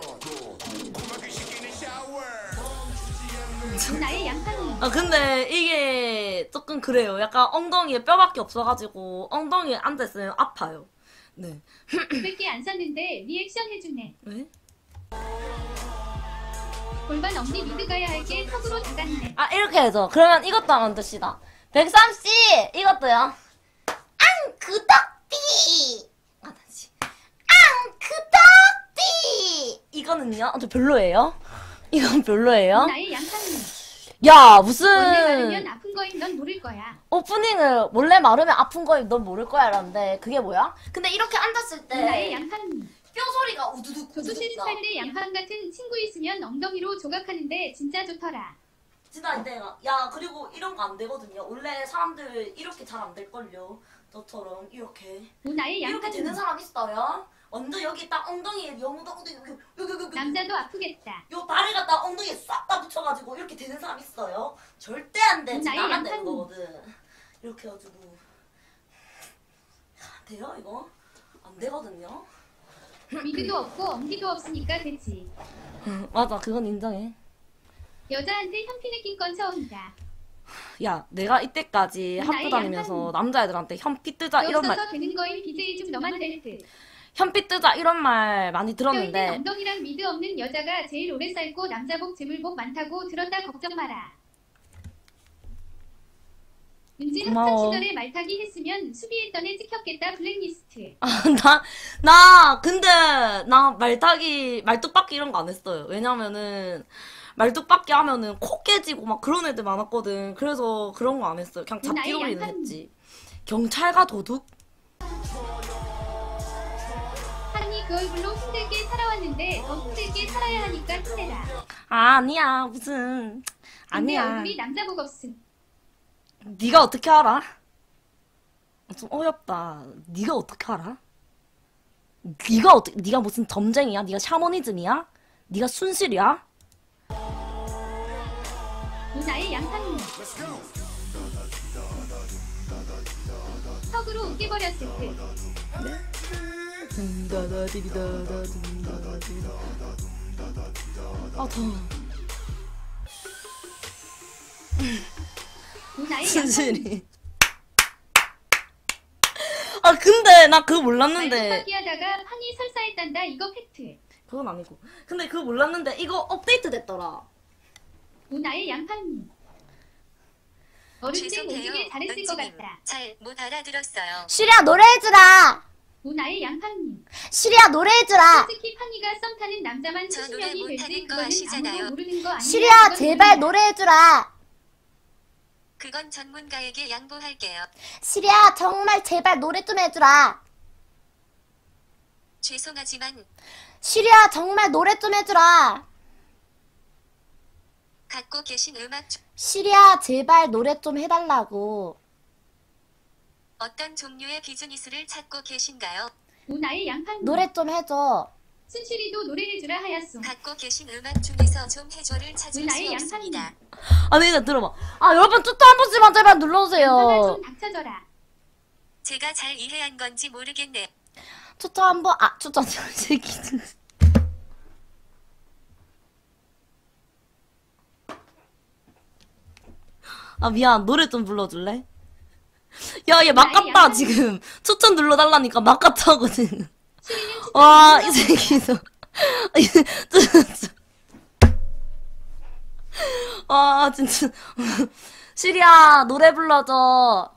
Speaker 1: 누나의 양팡님.
Speaker 2: 근데 이게 조금 그래요. 약간 엉덩이에 뼈밖에 없어가지고 엉덩이에 앉아있으면 아파요. 네.
Speaker 1: 900개 안 샀는데 리액션 해주네.
Speaker 2: 왜?
Speaker 1: 골반 언니 미드 가야 할 게 턱으로 다갔네.
Speaker 2: 이렇게 해줘. 그러면 이것도 한번 드시다. 백삼씨! 이것도요. 구독띠! 다시. 구독띠! 이거는 이거는요? 저 별로예요? 이건 별로예요?
Speaker 1: 나의 양팡이.
Speaker 2: 야,
Speaker 1: 원래
Speaker 2: 무슨
Speaker 1: 마르면 아픈 거임 넌 모를 거야.
Speaker 2: 오프닝을 원래 마르면 아픈 거임 넌 모를 거야 라는데 그게 뭐야? 근데 이렇게 앉았을
Speaker 1: 나의
Speaker 2: 때
Speaker 1: 양팡이.
Speaker 2: 뼈 소리가 우두둑
Speaker 1: 조수실
Speaker 2: 우두둑 나.
Speaker 1: 스타일의 양팡 같은 친구 있으면 엉덩이로 조각하는데 진짜 좋더라.
Speaker 2: 진짜 내가 야 그리고 이런 거 안 되거든요. 원래 사람들 이렇게 잘 안 될걸요. 저처럼 이렇게
Speaker 1: 나의
Speaker 2: 이렇게
Speaker 1: 양팡이.
Speaker 2: 되는 사람 있어요? 완전 여기 딱 엉덩이에 영도 여기
Speaker 1: 남자도 아프겠다.
Speaker 2: 요 다리가 딱 엉덩이에 싹 다 붙여가지고 이렇게 되는 사람 있어요? 절대 안 돼.
Speaker 1: 나의
Speaker 2: 나만 되는
Speaker 1: 양팡이.
Speaker 2: 거거든. 이렇게 해가지고 돼요 이거? 안 되거든요.
Speaker 1: 미드도 없고 엄기도 없으니까 됐지.
Speaker 2: 맞아 그건 인정해.
Speaker 1: 여자한테 현피 느낀 건 처음이다.
Speaker 2: 야 내가 이때까지 학교
Speaker 1: 나의
Speaker 2: 다니면서
Speaker 1: 양팡이.
Speaker 2: 남자애들한테 현피 뜨자 이런 말
Speaker 1: 없어서 되는 거임 BJ 좀 너만 될 듯.
Speaker 2: 현피 뜨자 이런 말 많이
Speaker 1: 뼈 있는
Speaker 2: 들었는데
Speaker 1: 엉덩이랑 미드 없는 여자가 제일 오래 살고 남자복 재물복 많다고 들었다 걱정 마라. 은진
Speaker 2: 고마워.
Speaker 1: 학창 시절에 말타기 했으면 수비했던 애 찍혔겠다 블랙리스트.
Speaker 2: 근데 나 말뚝박기 이런 거 안 했어요. 왜냐면은 말뚝박기 하면은 코 깨지고 막 그런 애들 많았거든. 그래서 그런 거 안 했어요. 그냥 잡기
Speaker 1: 나의
Speaker 2: 놀이는
Speaker 1: 양팡이.
Speaker 2: 했지. 경찰과 도둑?
Speaker 1: 한이 그 얼굴로 힘들게 살아왔는데 더 힘들게 살아야 하니까 힘내라.
Speaker 2: 아니야 무슨
Speaker 1: 근데
Speaker 2: 아니야.
Speaker 1: 얼굴이 남자복 없음.
Speaker 2: 네가 어떻게 알아? 좀 어렵다. 네가 어떻게 알아? 네가 무슨 점쟁이야? 네가 샤머니즘이야? 네가 순실이야?
Speaker 1: 나의 양팡이. 턱으로 웃겨버렸을 듯.
Speaker 2: 아 더워.
Speaker 1: 나의 양팡이.
Speaker 2: 순실이. 아 근데 나 그거 몰랐는데.
Speaker 1: 말뚝박기 하다가 팡이 설사했단다 이거 팩트.
Speaker 2: 그건 아니고. 근데 그거 몰랐는데 이거 업데이트 됐더라.
Speaker 1: 나의 양팡이. 어른들
Speaker 5: 죄송해요.
Speaker 1: 오지게 잘했을 것
Speaker 5: 은지님,
Speaker 1: 같다.
Speaker 5: 잘 못 알아들었어요.
Speaker 6: 시리야 노래해주라.
Speaker 1: 나의 양팡이.
Speaker 6: 시리야 노래해주라.
Speaker 1: 솔직히 팡이가 썸 타는 남자만
Speaker 5: 저 노래
Speaker 1: 70명이
Speaker 5: 못하는
Speaker 1: 될지
Speaker 5: 거
Speaker 1: 그거는
Speaker 5: 아시잖아요.
Speaker 1: 아무도 모르는 거 아니야.
Speaker 6: 시리야
Speaker 1: 그건
Speaker 6: 제발
Speaker 1: 모르냐.
Speaker 6: 노래해주라.
Speaker 5: 그건 전문가에게 양보할게요.
Speaker 6: 시리야 정말 제발 노래 좀 해주라.
Speaker 5: 죄송하지만
Speaker 6: 시리야 정말 노래 좀 해주라.
Speaker 5: 갖고 계신 음악 중
Speaker 6: 시리야 제발 노래 좀 해달라고.
Speaker 5: 어떤 종류의 비즈니스를 찾고 계신가요?
Speaker 1: 나의 양팡이.
Speaker 6: 노래 좀 해줘.
Speaker 1: 순실이도 노래해주라 하였소.
Speaker 5: 갖고 계신 음악 중에서 좀 해줘를 찾을
Speaker 1: 나의
Speaker 5: 수
Speaker 1: 양팡이.
Speaker 5: 없습니다.
Speaker 2: 아니 근데 들어봐. 아 여러분 쭈쭈 한 번씩만 제발
Speaker 1: 양팡아
Speaker 2: 눌러주세요.
Speaker 1: 좀 닥쳐줘라.
Speaker 5: 제가 잘 이해한 건지 모르겠네요.
Speaker 2: 쭈쭈 한번 쭈쭈 새끼. 아 미안 노래 좀 불러줄래? 야 얘 막
Speaker 1: 나의
Speaker 2: 같다
Speaker 1: 양팡이.
Speaker 2: 지금 추천 눌러달라니까 막 같다거든.
Speaker 1: 시리는 진짜
Speaker 2: 와 이 새끼도. 와 진짜. 시리야 노래 불러줘.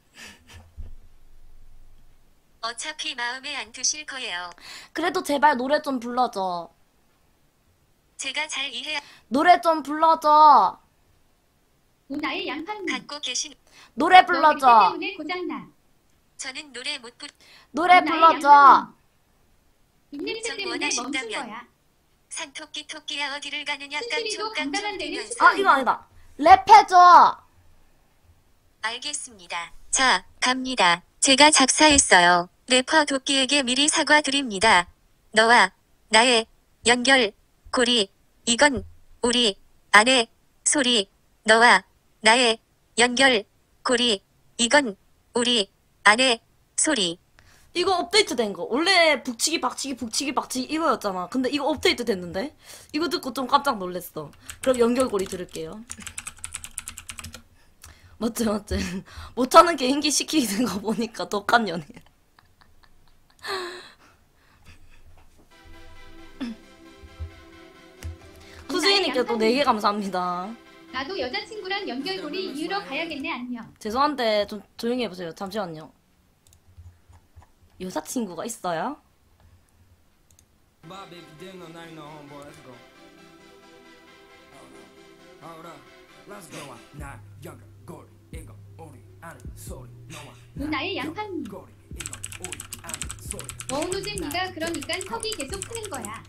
Speaker 5: 어차피 마음에 안 드실 거예요.
Speaker 2: 그래도 제발 노래 좀 불러줘.
Speaker 5: 제가 잘 이해
Speaker 2: 노래 좀 불러줘.
Speaker 1: 나의 양팡이.
Speaker 5: 갖고 계신
Speaker 2: 노래
Speaker 1: 너
Speaker 2: 불러줘.
Speaker 1: 그때 때문에 고장나.
Speaker 5: 저는 노래 못 부르
Speaker 2: 노래
Speaker 1: 나의
Speaker 2: 불러줘.
Speaker 1: 양팡이. 입냄새
Speaker 5: 전
Speaker 1: 때문에 멈춘
Speaker 5: 원하신다면.
Speaker 1: 거야.
Speaker 5: 산토끼 토끼야 어디를 가는 약간
Speaker 1: 순실이도
Speaker 5: 촉감 좀
Speaker 1: 간단한 데는
Speaker 5: 들면서
Speaker 2: 아 이거 아니다.
Speaker 6: 랩해줘.
Speaker 5: 알겠습니다. 자, 갑니다. 제가 작사했어요. 래퍼 도끼에게 미리 사과드립니다. 너와 나의 연결, 고리, 이건 우리 안에 소리. 너와 나의 연결, 고리, 이건 우리 안에 소리.
Speaker 2: 이거 업데이트 된 거. 원래 북치기 박치기 북치기 박치기 이거였잖아. 근데 이거 업데이트 됐는데? 이거 듣고 좀 깜짝 놀랐어. 그럼 연결고리 들을게요. 맞지 맞지. 못하는 개인기 시키는 거 보니까 독한 연애. 후수인님께 또 4개 감사합니다.
Speaker 1: 나도 여자친구랑 연결고리 이으러 가야겠네 안녕.
Speaker 2: 죄송한데 좀 조용히 해보세요. 잠시만요. 여자친구가 있어요?
Speaker 1: 누나의 양파님. 어우노잼 니가 그러니까 석이 계속 크는 거야.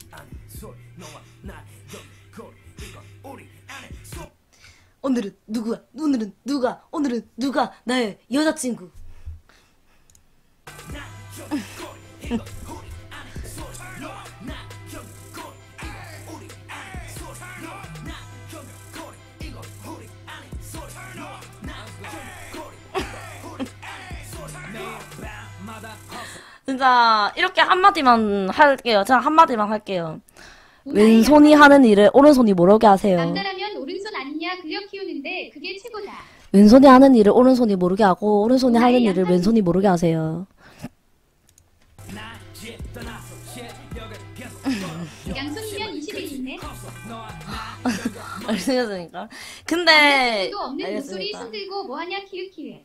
Speaker 2: 오늘은 누구야? 오늘은 누가? 오늘은 누가 나의 여자친구? 진짜 이렇게 한마디만 할게요. 제가 한마디만 할게요. 왼손이 하는 일을 오른손이 모르게 하세요.
Speaker 1: 남자라면 오른손 아니냐 근력 키우는데 그게 최고다.
Speaker 2: 왼손이 하는 일을 오른손이 모르게 하고 오른손이 하는 일을 왼손이 모르게 하세요.
Speaker 1: 양손이면 20일 있네.
Speaker 2: 알겠습니까? 근데
Speaker 1: 도 없는 목소리
Speaker 2: 알겠습니까?
Speaker 1: 손들고 뭐하냐 키읔키읔.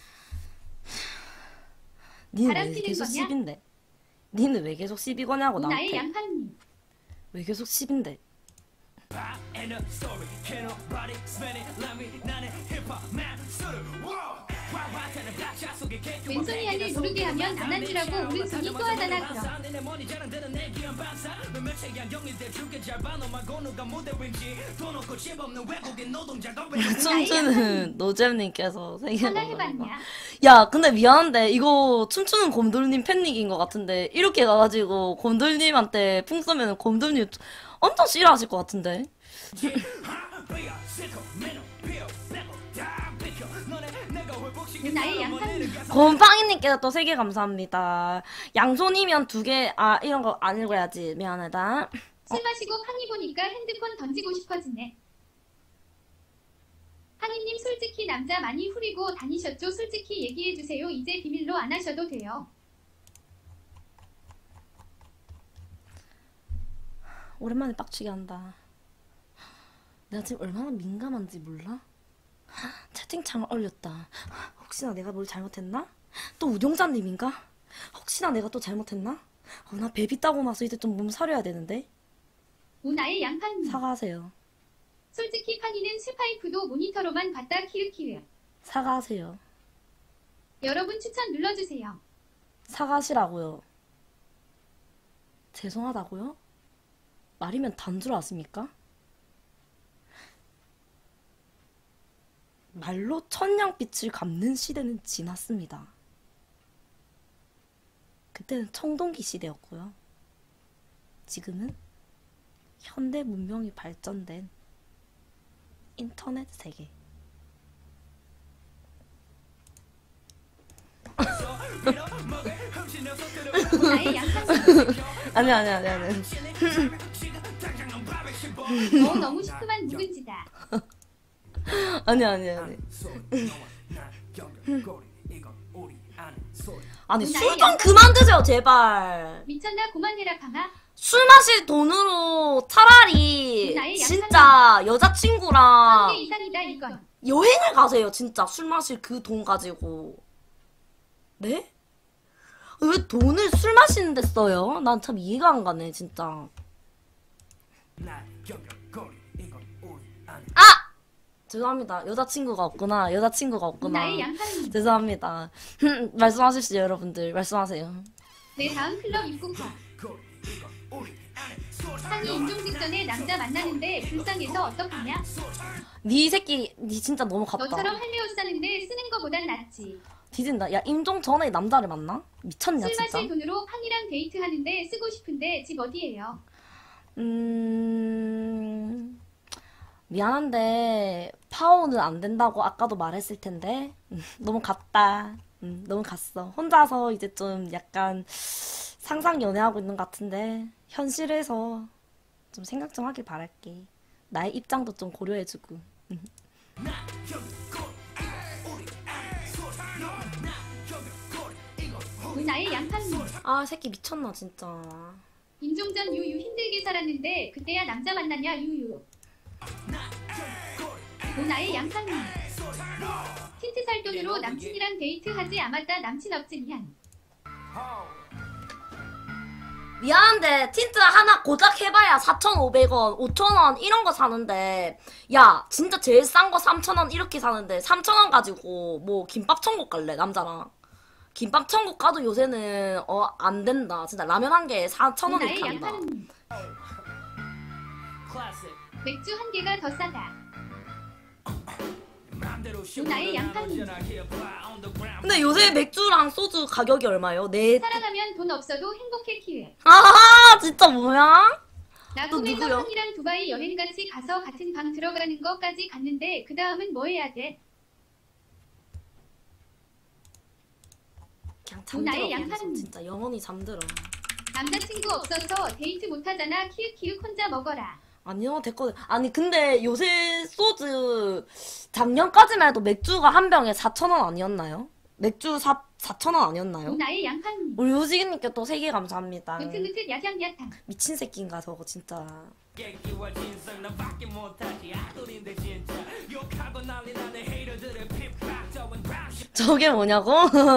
Speaker 2: 니는
Speaker 1: 바람
Speaker 2: 왜
Speaker 1: 피는
Speaker 2: 계속
Speaker 1: 거냐?
Speaker 2: 시비인데? 니는 왜 계속 시비 거냐고
Speaker 1: 나의
Speaker 2: 나한테.
Speaker 1: 양파님.
Speaker 2: 왜 계속 시비인데?
Speaker 1: 왼손이 하늘 모르게 하면 안 앉으라고 오른손이 또 하잖아 그럼.
Speaker 2: 춤추는 노잼님께서 생일
Speaker 1: 하나
Speaker 2: 감사합니다.
Speaker 1: 해봤냐?
Speaker 2: 야, 근데 미안한데 이거 춤추는 곰돌님 팬닉인 것 같은데 이렇게 가가지고 곰돌님한테 풍 쏘면 곰돌님 엄청 싫어하실 것 같은데.
Speaker 1: 나의 양파님.
Speaker 2: 곰팡이님께서 또 3개 감사합니다. 양손이면 2개, 아 이런 거 안 읽어야지. 미안하다.
Speaker 1: 술 마시고 팡이 보니까 핸드폰 던지고 싶어지네. 팡이님 솔직히 남자 많이 후리고 다니셨죠? 솔직히 얘기해주세요. 이제 비밀로 안 하셔도 돼요.
Speaker 2: 오랜만에 빡치게 한다. 내가 지금 얼마나 민감한지 몰라? 채팅창을 올렸다. 혹시나 내가 뭘 잘못했나? 또 우동자님인가? 혹시나 내가 또 잘못했나? 나 베비 따고 나서 이제 좀 몸 사려야 되는데.
Speaker 1: 나의 양파님.
Speaker 2: 사과하세요.
Speaker 1: 솔직히 팡이는 스파이크도 모니터로만 봤다 키읔키읔.
Speaker 2: 사과하세요.
Speaker 1: 여러분 추천 눌러주세요.
Speaker 2: 사과하시라고요. 죄송하다고요? 말이면 단 줄 아십니까? 말로 천냥빛을 갚는 시대는 지났습니다. 그때는 청동기 시대였고요. 지금은 현대 문명이 발전된 인터넷 세계.
Speaker 1: 나의 양파님.
Speaker 2: 아니.
Speaker 1: 너무 시큼한 묵은지다.
Speaker 2: 아니. 아니 술 좀 그만 드세요 제발.
Speaker 1: 미쳤나 고만해라 팡아.
Speaker 2: 술 마실 돈으로 차라리
Speaker 1: 나의
Speaker 2: 진짜 여자친구랑
Speaker 1: 게 이상이다 이건.
Speaker 2: 여행을 가세요. 진짜 술 마실 그 돈 가지고. 네? 왜 돈을 술 마시는데 써요? 난 참 이해가 안 가네 진짜. 아! 죄송합니다. 여자친구가 없구나.
Speaker 1: 나의 양파님.
Speaker 2: 죄송합니다. 말씀하십시오 여러분들. 말씀하세요.
Speaker 1: 내 다음 클럽 입국화. 상이 임종 직전에 남자 만나는데 불쌍해서 어떡하냐?
Speaker 2: 니 새끼 니 진짜 너무 갔다.
Speaker 1: 너처럼 할매 옷 사는데 쓰는 거보단 낫지.
Speaker 2: 뒤진다. 야 임종 전에 남자를 만나? 미쳤냐
Speaker 1: 술
Speaker 2: 진짜?
Speaker 1: 마실 돈으로 팡이랑 데이트하는데 쓰고 싶은데 집 어디예요?
Speaker 2: 미안한데 파오는 안 된다고 아까도 말했을 텐데 너무 갔다. 너무 갔어. 혼자서 이제 좀 약간 상상 연애하고 있는 것 같은데 현실에서 좀 생각 좀 하길 바랄게. 나의 입장도 좀 고려해주고.
Speaker 1: 나의 양파님.
Speaker 2: 아 새끼 미쳤나 진짜.
Speaker 1: 임종 전 유유 힘들게 살았는데 그때야 남자 만나냐 유유. 나의 양파님. 틴트 살 돈으로 남친이랑 데이트하지. 아 맞다 남친 없지 미안.
Speaker 2: 미안한데 틴트 하나 고작 해봐야 4,500원, 5,000원 이런 거 사는데 야 진짜 제일 싼 거 3,000원 이렇게 사는데 3,000원 가지고 뭐 김밥 천국 갈래 남자랑? 김밥 천국 가도 요새는 안 된다. 진짜 라면 한 개에 4,000원
Speaker 1: 나의
Speaker 2: 이렇게 한다.
Speaker 1: 양파는 맥주 한 개가 더 싸다. 나의 양파는
Speaker 2: 근데 요새 맥주랑 소주 가격이 얼마예요? 네.
Speaker 1: 사랑하면 돈 없어도 행복해 키읔.
Speaker 2: 아 진짜 뭐야?
Speaker 1: 나
Speaker 2: 또
Speaker 1: 꿈에서
Speaker 2: 누구요?
Speaker 1: 형이랑 두바이 여행 같이 가서 같은 방 들어가는 거까지 갔는데 그 다음은 뭐 해야 돼?
Speaker 2: 그냥
Speaker 1: 나의
Speaker 2: 잠들어.
Speaker 1: 양파는
Speaker 2: 진짜 영원히 잠들어.
Speaker 1: 남자친구 없어서 데이트 못하잖아. 키읔키읔 혼자 먹어라.
Speaker 2: 아니요, 됐거든. 아니, 근데 요새 소주, 작년까지만 해도 맥주가 한 병에 4,000원 아니었나요? 맥주 4,000원 아니었나요?
Speaker 1: 나의 양파는
Speaker 2: 우리 요지기님께 또 3개 감사합니다.
Speaker 1: 무트무트 야탕야탕.
Speaker 2: 미친 새끼인가, 저거, 진짜. 저게 뭐냐고?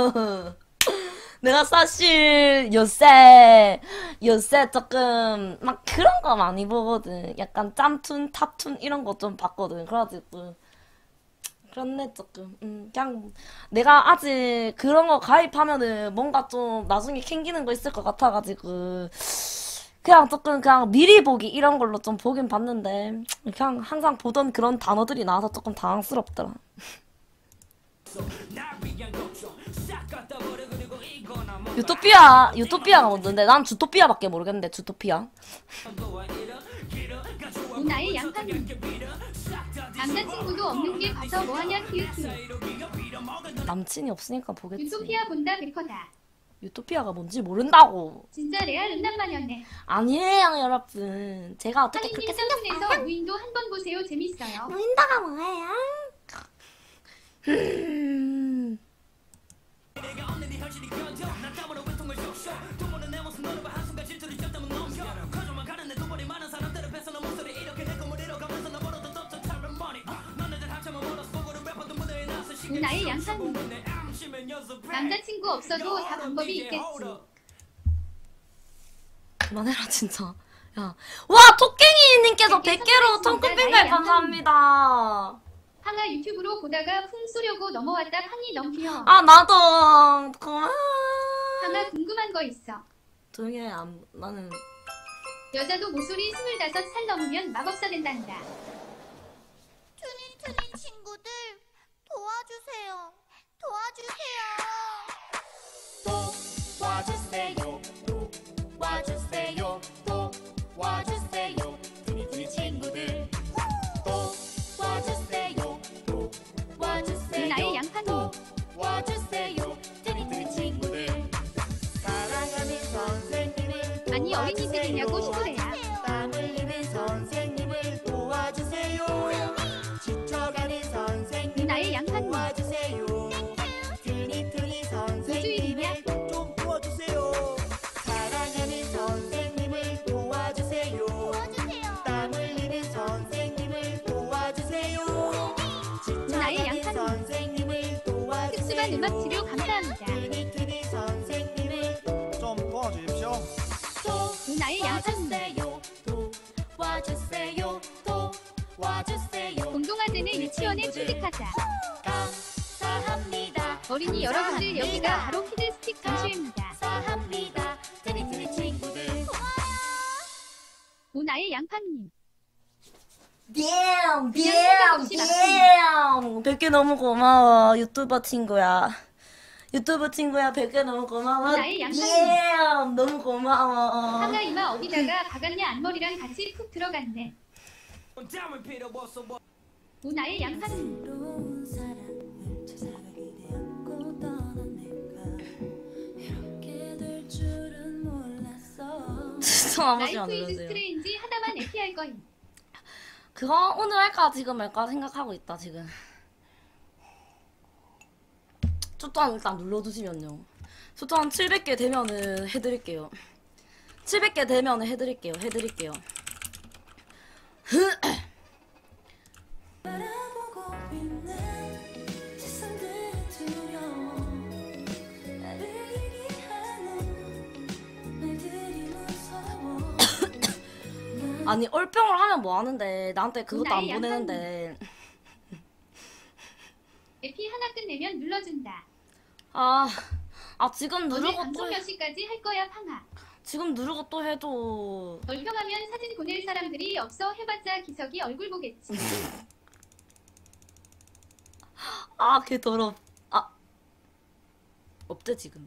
Speaker 2: 내가 사실 요새 조금 막 그런 거 많이 보거든. 약간 짬툰, 탑툰 이런 거 좀 봤거든. 그래가지고 그렇네 조금. 그냥 내가 아직 그런 거 가입하면은 뭔가 좀 나중에 캥기는 거 있을 것 같아가지고 그냥 조금 그냥 미리 보기 이런 걸로 좀 보긴 봤는데 그냥 항상 보던 그런 단어들이 나와서 조금 당황스럽더라. 유토피아가 뭔데? 난 주토피아밖에 모르겠는데 주토피아.
Speaker 1: 나의 양파는 남자친구도 없는 게 봐서 뭐하냐 키읔키읔.
Speaker 2: 남친이 없으니까 보겠지.
Speaker 1: 유토피아 본다 백퍼다.
Speaker 2: 유토피아가 뭔지 모른다고.
Speaker 1: 진짜 레알 음란마녀네.
Speaker 2: 아니에요 여러분. 제가 어떻게
Speaker 1: 하리님
Speaker 2: 그렇게
Speaker 1: 썸네에서 무인도 한 번 보세요. 재밌어요.
Speaker 2: 보인다가 뭐예요?
Speaker 1: 나의 양파는 남자친구 없어도 다 방법이 있겠지.
Speaker 2: 그만해라 진짜. 야, 와 토깽이님께서
Speaker 1: 100개
Speaker 2: 100개로 청금빙갈 감사합니다.
Speaker 1: 항아 유튜브로 보다가 풍 쏘려고 넘어왔다. 팡이 너무 귀여워.
Speaker 2: 아 나도 그만.
Speaker 1: 항아 궁금한 거 있어.
Speaker 2: 조용히 해. 나는
Speaker 1: 여자도 모쏠이 25살 넘으면 마법사 된단다.
Speaker 7: 튜닝 친구들 도와주세요.
Speaker 4: 도와주세요 도와주세요 도와주세요 뚜니뚜니 친구들 도와주세요 도와주세요
Speaker 1: 나의 양파는
Speaker 4: 도와주세요 뚜니뚜니 친구들 사랑하는 선생님을
Speaker 1: 아니 어린이들이냐고 시부래야.
Speaker 4: 땀 흘리는 선생님을 도와주세요 지쳐가는 선생님
Speaker 1: 나의 양파는
Speaker 4: 도와주세요 뚜니뚜니 선생님을 좀 도와주세요 사랑하는 선생님을 도와주세요 땀 흘리는 선생님을 도와주세요
Speaker 1: 나의
Speaker 4: 지쳐가는
Speaker 1: 양파는
Speaker 4: 선생님을 도와주세요
Speaker 1: 특수반 음악 치료 감사합니다.
Speaker 4: 뚜니뚜니 선생님을 좀 도와주십시오
Speaker 1: 나의 양파는
Speaker 4: 도와주세요 도와주세요
Speaker 1: 공동화제는 유치원에 취직하자.
Speaker 4: 감사합니다
Speaker 1: 어린이 여러분들 여기가 바로 키드스틱 전시회입니다.
Speaker 4: 감사합니다 뚜니뚜니 친구들
Speaker 1: 나의 양파님.
Speaker 2: 뱀,
Speaker 1: 생각 없이
Speaker 2: 100개 너무 고마워. 유튜버 친구야. 100개 너무 고마워.
Speaker 1: 나의 양파님.
Speaker 2: 너무 고마워.
Speaker 1: 항아 이마 어디다가 박았냐 앞머리랑 같이 푹 들어갔네. 나의 양파는
Speaker 2: 진짜 아버지 안
Speaker 1: 라이프 이즈
Speaker 2: 들으세요.
Speaker 1: 스트레인지 하나만 에피할 거임.
Speaker 2: 그거 오늘 할까 지금 할까 생각하고 있다 지금. 초점 일단 눌러두시면요. 초점 700개 되면은 해드릴게요. 700개 되면은 해드릴게요. 아니 얼병을 하면 뭐 하는데 나한테 그것도 안
Speaker 1: 나의
Speaker 2: 보내는데.
Speaker 1: 에피 하나 끝내면 눌러준다.
Speaker 2: 아 지금
Speaker 1: 너네
Speaker 2: 누르고 또
Speaker 1: 방송 몇 시까지 할 거야 팡아.
Speaker 2: 지금 누르고 또 해도
Speaker 1: 얼평하면 사진 보낼 사람들이 없어 해봤자 기석이 얼굴 보겠지.
Speaker 2: 걔 더럽. 없대 지금.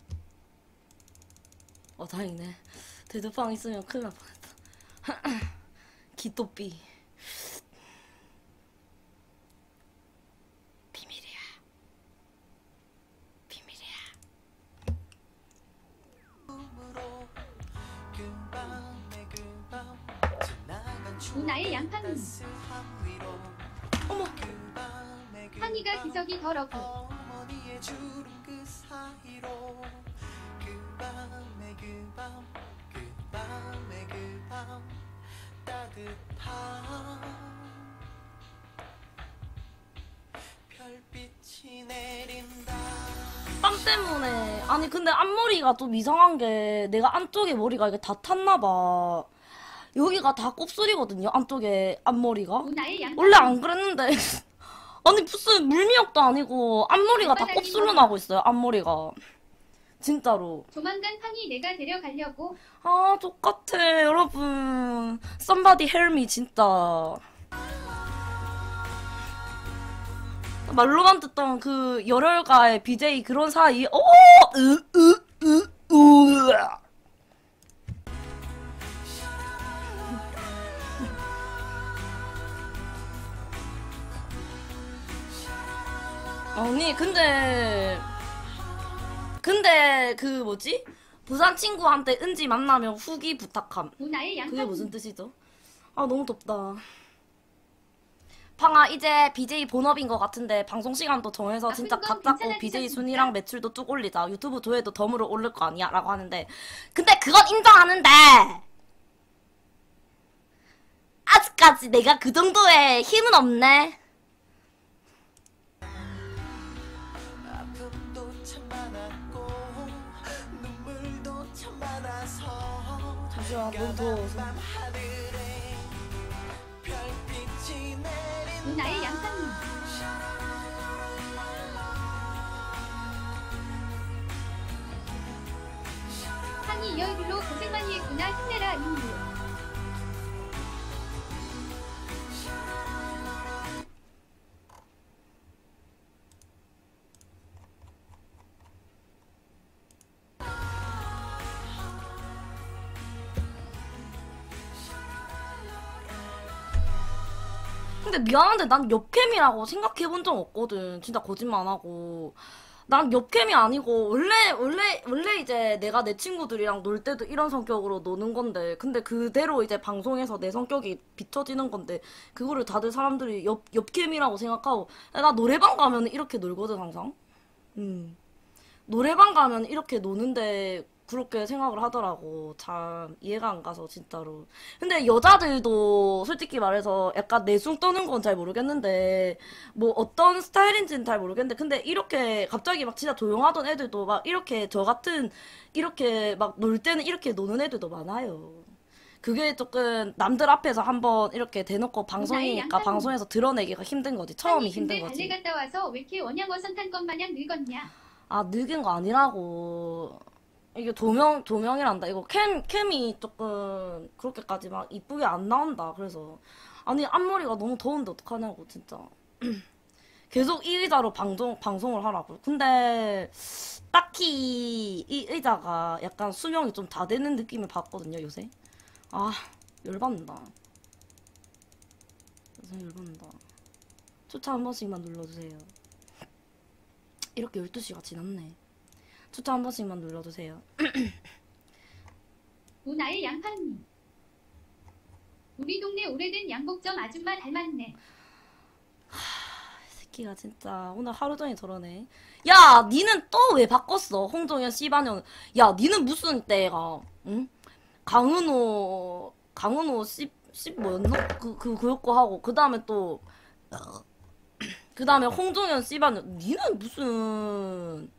Speaker 2: 다행이네. 데드팡 있으면 큰일 날 뻔했다. 기토삐. 비밀이야. 비밀이야.
Speaker 1: 나의 양팡이.
Speaker 2: 어머.
Speaker 1: 팡이가 기석이 더러고.
Speaker 4: 어머니의 주름 그 사이로 그 밤의 그 밤 따뜻한 별빛이 내린다.
Speaker 2: 땀 때문에. 아니 근데 앞머리가 좀 이상한 게 내가 안쪽에 머리가 이게 다 탔나봐. 여기가 다 곱슬이거든요. 안쪽에 앞머리가.
Speaker 1: 나의 양팡이.
Speaker 2: 원래 안 그랬는데. 아니 무슨 물미역도 아니고 앞머리가 다 곱슬로 나고 있어요. 앞머리가. 진짜로.
Speaker 1: 조만간 팡이 내가 데려가려고.
Speaker 2: 똑같아 여러분. Somebody help me 진짜. 말로만 듣던 그 열혈가의 BJ 그런 사이. 아니 근데 그 뭐지? 부산 친구한테 은지 만나면 후기 부탁함.
Speaker 1: 나의 양팡이.
Speaker 2: 그게 무슨 뜻이죠? 너무 덥다. 팡아 이제 BJ 본업인 것 같은데 방송 시간도 정해서 진짜
Speaker 1: 아픈 건
Speaker 2: 각 잡고
Speaker 1: 괜찮아지지
Speaker 2: BJ
Speaker 1: 않습니까?
Speaker 2: 순위랑 매출도 쭉 올리자. 유튜브 조회도 덤으로 오를 거 아니야? 라고 하는데 근데 그건 인정하는데 아직까지 내가 그 정도의 힘은 없네.
Speaker 4: 아픔도 참 많았고 눈물도 참 많아서
Speaker 2: 잠시만 너무 더워서.
Speaker 4: 밤 하늘에 별빛이 내린
Speaker 1: 나의 양팡이. 팡이 이 얼굴로 고생 많이 했구나. 힘내라 인류.
Speaker 2: 근데 미안한데 난 옆캠이라고 생각해본 적 없거든. 진짜 거짓말 안 하고. 난 옆캠이 아니고 원래 이제 내가 내 친구들이랑 놀 때도 이런 성격으로 노는 건데 근데 그대로 이제 방송에서 내 성격이 비춰지는 건데 그거를 다들 사람들이 옆캠이라고 생각하고 나 노래방 가면 이렇게 놀거든 항상. 노래방 가면 이렇게 노는데 그렇게 생각을 하더라고. 참 이해가 안 가서 진짜로. 근데 여자들도 솔직히 말해서 약간 내숭 떠는 건 잘 모르겠는데 뭐 어떤 스타일인지는 잘 모르겠는데 근데 이렇게 갑자기 막 진짜 조용하던 애들도 막 이렇게 저 같은 이렇게 막 놀 때는 이렇게 노는 애들도 많아요. 그게 조금 남들 앞에서 한번 이렇게 대놓고 방송이니까 방송에서 드러내기가 힘든 거지. 처음이 힘든
Speaker 1: 근데
Speaker 2: 거지.
Speaker 1: 발레 갔다 와서 왜 이렇게 원양어선 탄 것 마냥 늙었냐?
Speaker 2: 늙은 거 아니라고. 이게 조명이란다. 이거 캠이 조금 그렇게까지 막 이쁘게 안 나온다. 그래서 아니 앞머리가 너무 더운데 어떡하냐고 진짜. 계속 이 의자로 방송을 하라고. 근데 딱히 이 의자가 약간 수명이 좀 다 되는 느낌을 받거든요 요새. 열받는다. 요새 열받는다. 추천 한 번씩만 눌러주세요. 이렇게 12시가 지났네. 추천 한 번씩만 눌러주세요.
Speaker 1: 나의 양팡이. 우리 동네 오래된 양복점 아줌마 닮았네.
Speaker 2: 이 새끼가 진짜 오늘 하루 종일 저러네. 야 니는 또 왜 바꿨어? 홍종현 씨바년. 야 니는 무슨 때가 응? 강은호 씨 뭐였나? 그거 하고 그 다음에 또 그 다음에 홍종현 씨바년. 니는 무슨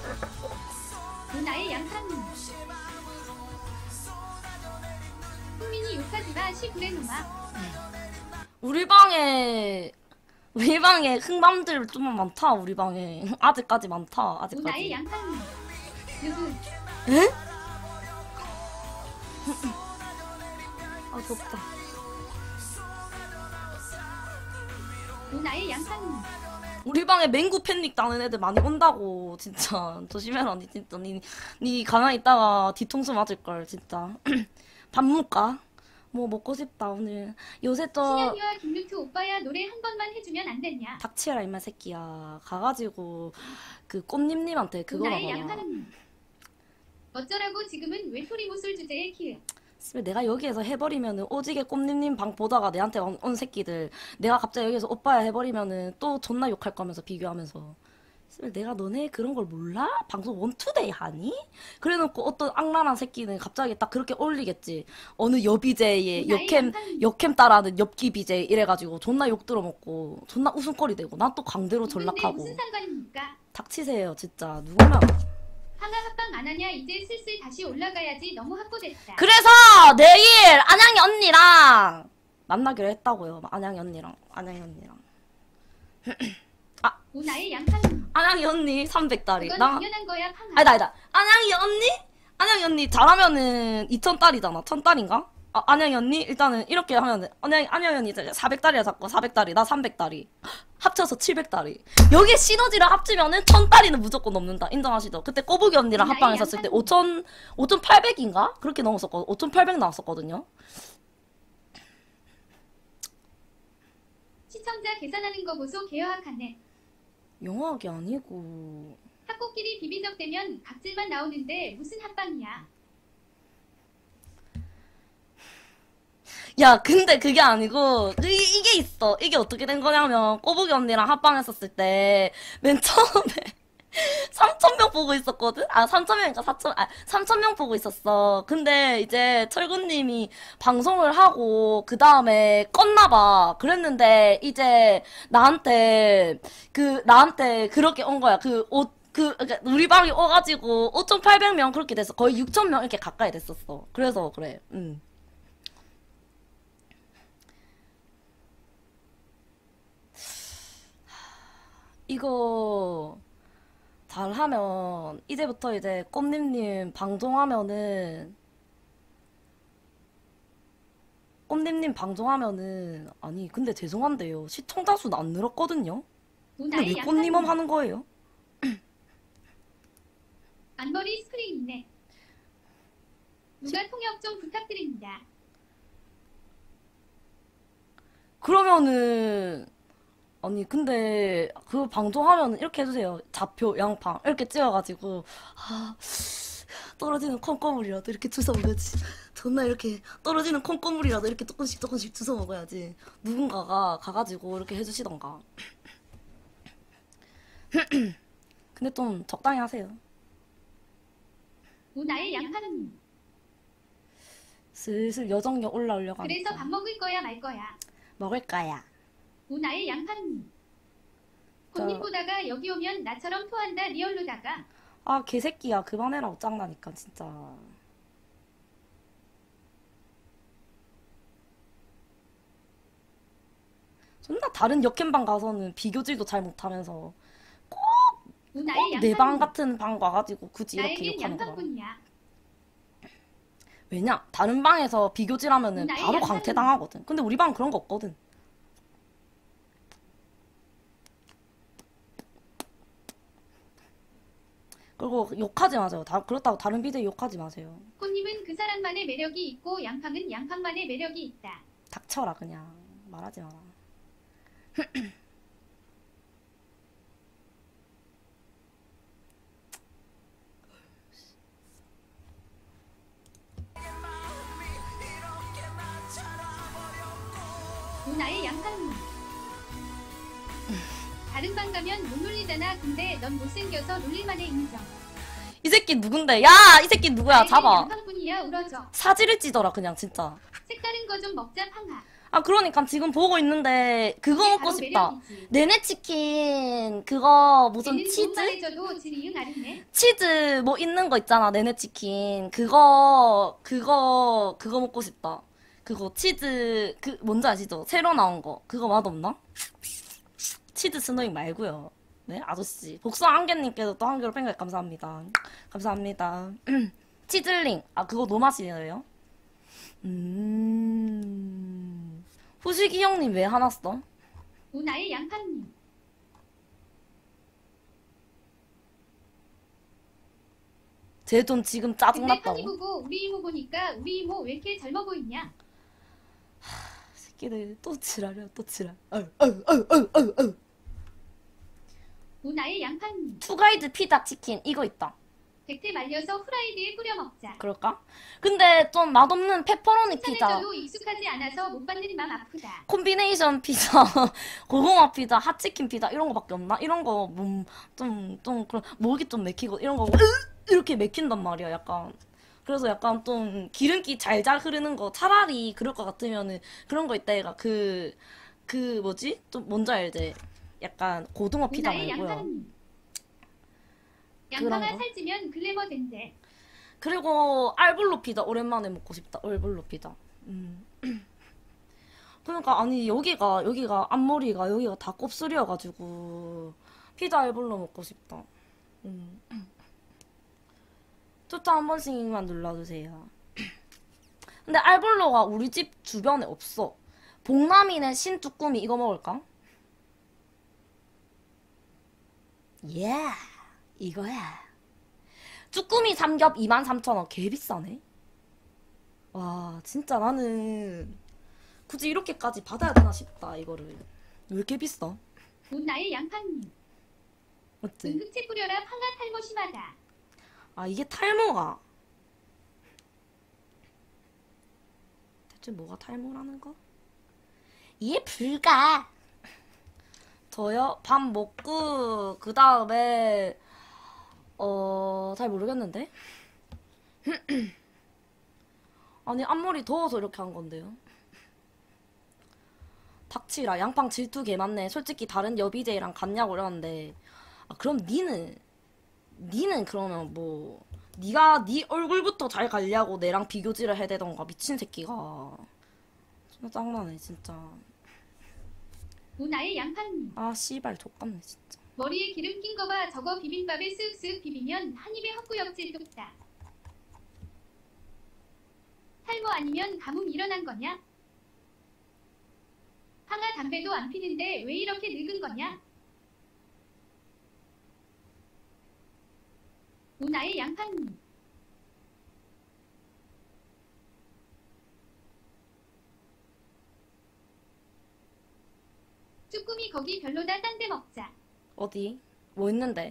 Speaker 1: 나의 양팡이. 흥미 욕하지마 시부레 놈아.
Speaker 2: 우리 방에 흑맘들 좀 많다. 우리 방에 아직까지 많다.
Speaker 1: 우나의
Speaker 2: 아직까지.
Speaker 1: 양팡님. 누구?
Speaker 2: 에? 아 덥다.
Speaker 1: 우나의 양팡님.
Speaker 2: 우리 방에 맹구 팬닉 다는 애들 많이 온다고. 진짜 조심해라. 니 진짜 니 가만히 있다가 뒤통수 맞을걸 진짜. 밥 먹을까? 뭐 먹고 싶다 오늘. 요새 또
Speaker 1: 신현이와 김루트 오빠야 노래 한 번만 해주면 안 됐냐?
Speaker 2: 닥치라 이마 새끼야. 가가지고 그 꽃님님한테 그거
Speaker 1: 우나의
Speaker 2: 봐봐.
Speaker 1: 양팡님. 어쩌라고 지금은 외톨이 모술 주제에 키읔.
Speaker 2: 씨발, 내가 여기에서 해버리면은 오지게 꽃님님 방 보다가 내한테 온 새끼들 내가 갑자기 여기서 오빠야 해버리면은 또 존나 욕할 거면서 비교하면서 씨발, 내가 너네 그런 걸 몰라? 방송 원투데이 하니? 그래놓고 어떤 악랄한 새끼는 갑자기 딱 그렇게 올리겠지. 어느 여비제의 역캠 따라하는 엽기 비제 이래가지고 존나 욕 들어먹고 존나 웃음거리 되고 난 또 강제로
Speaker 1: 근데
Speaker 2: 전락하고.
Speaker 1: 무슨 상관입니까?
Speaker 2: 닥치세요 진짜 누구나.
Speaker 1: 항아 합방 안 하냐? 이제 슬슬 다시 올라가야지. 너무 확고됐다.
Speaker 2: 그래서 내일 안양이 언니랑 만나기로 했다고요. 안양이 언니랑.
Speaker 1: 우나의 양팡님.
Speaker 2: 안양이 언니 300달이.
Speaker 1: 그건
Speaker 2: 나
Speaker 1: 당연한 거야 팡아.
Speaker 2: 아니다. 안양이 언니 잘하면은 2000달이잖아. 1000달인가? 안양이 언니 일단은 이렇게 하면은 안양이 언니 400달이라 잡고 400달이 나 300달이 합쳐서 700달이. 여기에 시너지를 합치면은 1000달이는 무조건 넘는다. 인정하시죠? 그때 꼬부기 언니랑 합방했었을 때 5800인가? 그렇게 넘었었거든. 5800 나왔었거든요.
Speaker 1: 시청자 계산하는 거 보소 개여학하네.
Speaker 2: 영화학이 아니고
Speaker 1: 학고끼리 비비적대면 각질만 나오는데 무슨 합방이야.
Speaker 2: 야, 근데 그게 아니고, 이게 있어. 이게 어떻게 된 거냐면, 꼬부기 언니랑 합방했었을 때, 맨 처음에, 3,000명 보고 있었거든? 3,000명인가 3,000명 보고 있었어. 근데 이제 철구님이 방송을 하고, 그 다음에 껐나봐. 그랬는데, 이제, 나한테 그렇게 온 거야. 그러니까 우리 방이 오가지고, 5,800명 그렇게 됐어. 거의 6,000명 이렇게 가까이 됐었어. 그래서, 그래. 이거 잘하면 이제부터 이제 꼼님님 방송하면은 아니 근데 죄송한데요 시청자 수는 안 늘었거든요. 근데 왜 꼼님엄 하는 거예요?
Speaker 1: 앞머리 스크린 있네. 누가 통역 좀 부탁드립니다.
Speaker 2: 그러면은 아니 근데 그 방송하면 이렇게 해주세요. 좌표 양팡 이렇게 찍어가지고 떨어지는 콩고물이라도 이렇게 주워 먹어야지. 존나 이렇게 떨어지는 콩고물이라도 이렇게 조금씩 주워 먹어야지. 누군가가 가가지고 이렇게 해주시던가. 근데 좀 적당히 하세요.
Speaker 1: 우나의 양팡님.
Speaker 2: 슬슬 여정력 올라오려고 하니까.
Speaker 1: 그래서 밥 먹을 거야 말 거야.
Speaker 2: 먹을 거야.
Speaker 1: 우나의 양팡님. 콧님 보다가 여기 오면 나처럼 토한다 리얼로다가.
Speaker 2: 아 개새끼야 그만해라 짱나니까 진짜. 존나 다른 역캠방 가서는 비교질도 잘 못하면서 꼭
Speaker 1: 우나의
Speaker 2: 내 방
Speaker 1: 양팡님.
Speaker 2: 같은 방 와가지고 굳이 이렇게
Speaker 1: 나에겐
Speaker 2: 욕하는 거야.
Speaker 1: 양팡뿐이야.
Speaker 2: 왜냐? 다른 방에서 비교질하면은
Speaker 1: 나의
Speaker 2: 바로
Speaker 1: 양팡은-
Speaker 2: 광태당하거든. 근데 우리 방은 그런 거 없거든. 그리고 욕하지 마세요. 그렇다고 다른 BJ 욕하지 마세요.
Speaker 1: 꽃님은 그 사람만의 매력이 있고 양팡은 양팡만의 매력이 있다.
Speaker 2: 닥쳐라 그냥. 말하지 마라.
Speaker 1: 우나의 양팡님. 다른 방 가면 못 놀리잖아. 근데 넌 못생겨서 놀릴만해 인정.
Speaker 2: 이 새끼 누군데? 야! 이 새끼 누구야?
Speaker 1: 나에겐
Speaker 2: 잡아.
Speaker 1: 양팡뿐이야 울어줘.
Speaker 2: 사지를 찌더라 그냥 진짜.
Speaker 1: 색다른 거 좀 먹자 팡아.
Speaker 2: 아 그러니까 지금 보고 있는데 그거
Speaker 1: 이게
Speaker 2: 먹고
Speaker 1: 바로
Speaker 2: 싶다.
Speaker 1: 매력이지.
Speaker 2: 네네치킨 그거 무슨
Speaker 1: 얘는 못
Speaker 2: 치즈?
Speaker 1: 말해줘도 지리응 아르네.
Speaker 2: 치즈 뭐 있는 거 있잖아 네네치킨 그거 먹고 싶다. 그거 치즈 그 뭔지 아시죠? 새로 나온 거 그거 맛없나? 치즈 스노잉 말고요. 네 아저씨 복숭아 한개님께서 또 한 개로 팬가입 감사합니다. 감사합니다. 치즐링 아 그거 노맛이에요? 후식이 형님 왜 화났어?
Speaker 1: 우나의 양팡님.
Speaker 2: 쟤 좀 지금
Speaker 1: 근데 팡이
Speaker 2: 짜증났다고.
Speaker 1: 보고 우리 이모 보니까 우리 이모 왜 이렇게 젊어 보이냐?
Speaker 2: 새끼들 또 지랄이야 또 지랄.
Speaker 1: 우나의 양팡님.
Speaker 2: 투가이드 피자 치킨 이거 있다.
Speaker 1: 백태 말려서 후라이드에 뿌려 먹자.
Speaker 2: 그럴까? 근데 좀 맛없는 페퍼로니 피자,
Speaker 1: 산에서도 익숙하지 않아서 못 받는 맘 아프다.
Speaker 2: 콤비네이션 피자, 고구마 피자, 핫치킨 피자 이런 거밖에 없나? 이런 거 좀 그런 목이 좀 맥히고 이런 거 이렇게 맥힌단 말이야 약간. 그래서 약간 좀 기름기 잘잘 흐르는 거 차라리 그럴 것 같으면은 그런 거 있다 얘가 그 뭐지? 좀 뭔지 알지? 약간 고등어 피자
Speaker 1: 우나의
Speaker 2: 말고요.
Speaker 1: 양팡님.
Speaker 2: 그런
Speaker 1: 양팡아
Speaker 2: 거?
Speaker 1: 살찌면 글래머 된대.
Speaker 2: 그리고 알볼로 피자 오랜만에 먹고 싶다. 알볼로 피자. 그러니까 아니 여기가 앞머리가 여기가 다 곱슬이어가지고 피자 알볼로 먹고 싶다. 추천 한 번씩만 눌러주세요. 근데 알볼로가 우리 집 주변에 없어. 봉남이네 신쭈꾸미 이거 먹을까? 예, 이거야. 쭈꾸미 삼겹 23,000원 개 비싸네. 와 진짜 나는 굳이 이렇게까지 받아야 되나 싶다 이거를. 왜 이렇게 비싸?
Speaker 1: 우나의 양팡님.
Speaker 2: 어째?
Speaker 1: 흑채 뿌려라 팡아 탈모 심하다.
Speaker 2: 아 이게 탈모가 대체 뭐가 탈모라는 거? 이해 불가. 저요? 밥 먹고 그 다음에 잘 모르겠는데? 아니 앞머리 더워서 이렇게 한 건데요. 닥치라 양팡 질투 개 많네. 솔직히 다른 여비제이랑 같냐고 그러는데 아 그럼 니는 그러면 뭐 니가 니 얼굴부터 잘 관리하고 내랑 비교질을 해대던가 미친 새끼가. 진짜 짱나네 진짜.
Speaker 1: 우나의 양팡님.
Speaker 2: 아 씨발 족같네 진짜.
Speaker 1: 머리에 기름 낀 거 봐. 저거 비빔밥에 쓱쓱 비비면 한 입에 헛구역질 뚝딱. 탈모 아니면 가뭄 일어난 거냐? 팡아 담배도 안 피는데 왜 이렇게 늙은 거냐? 우나의 양팡님. 쭈꾸미 거기 별로다. 딴 데 먹자.
Speaker 2: 어디? 뭐 있는데?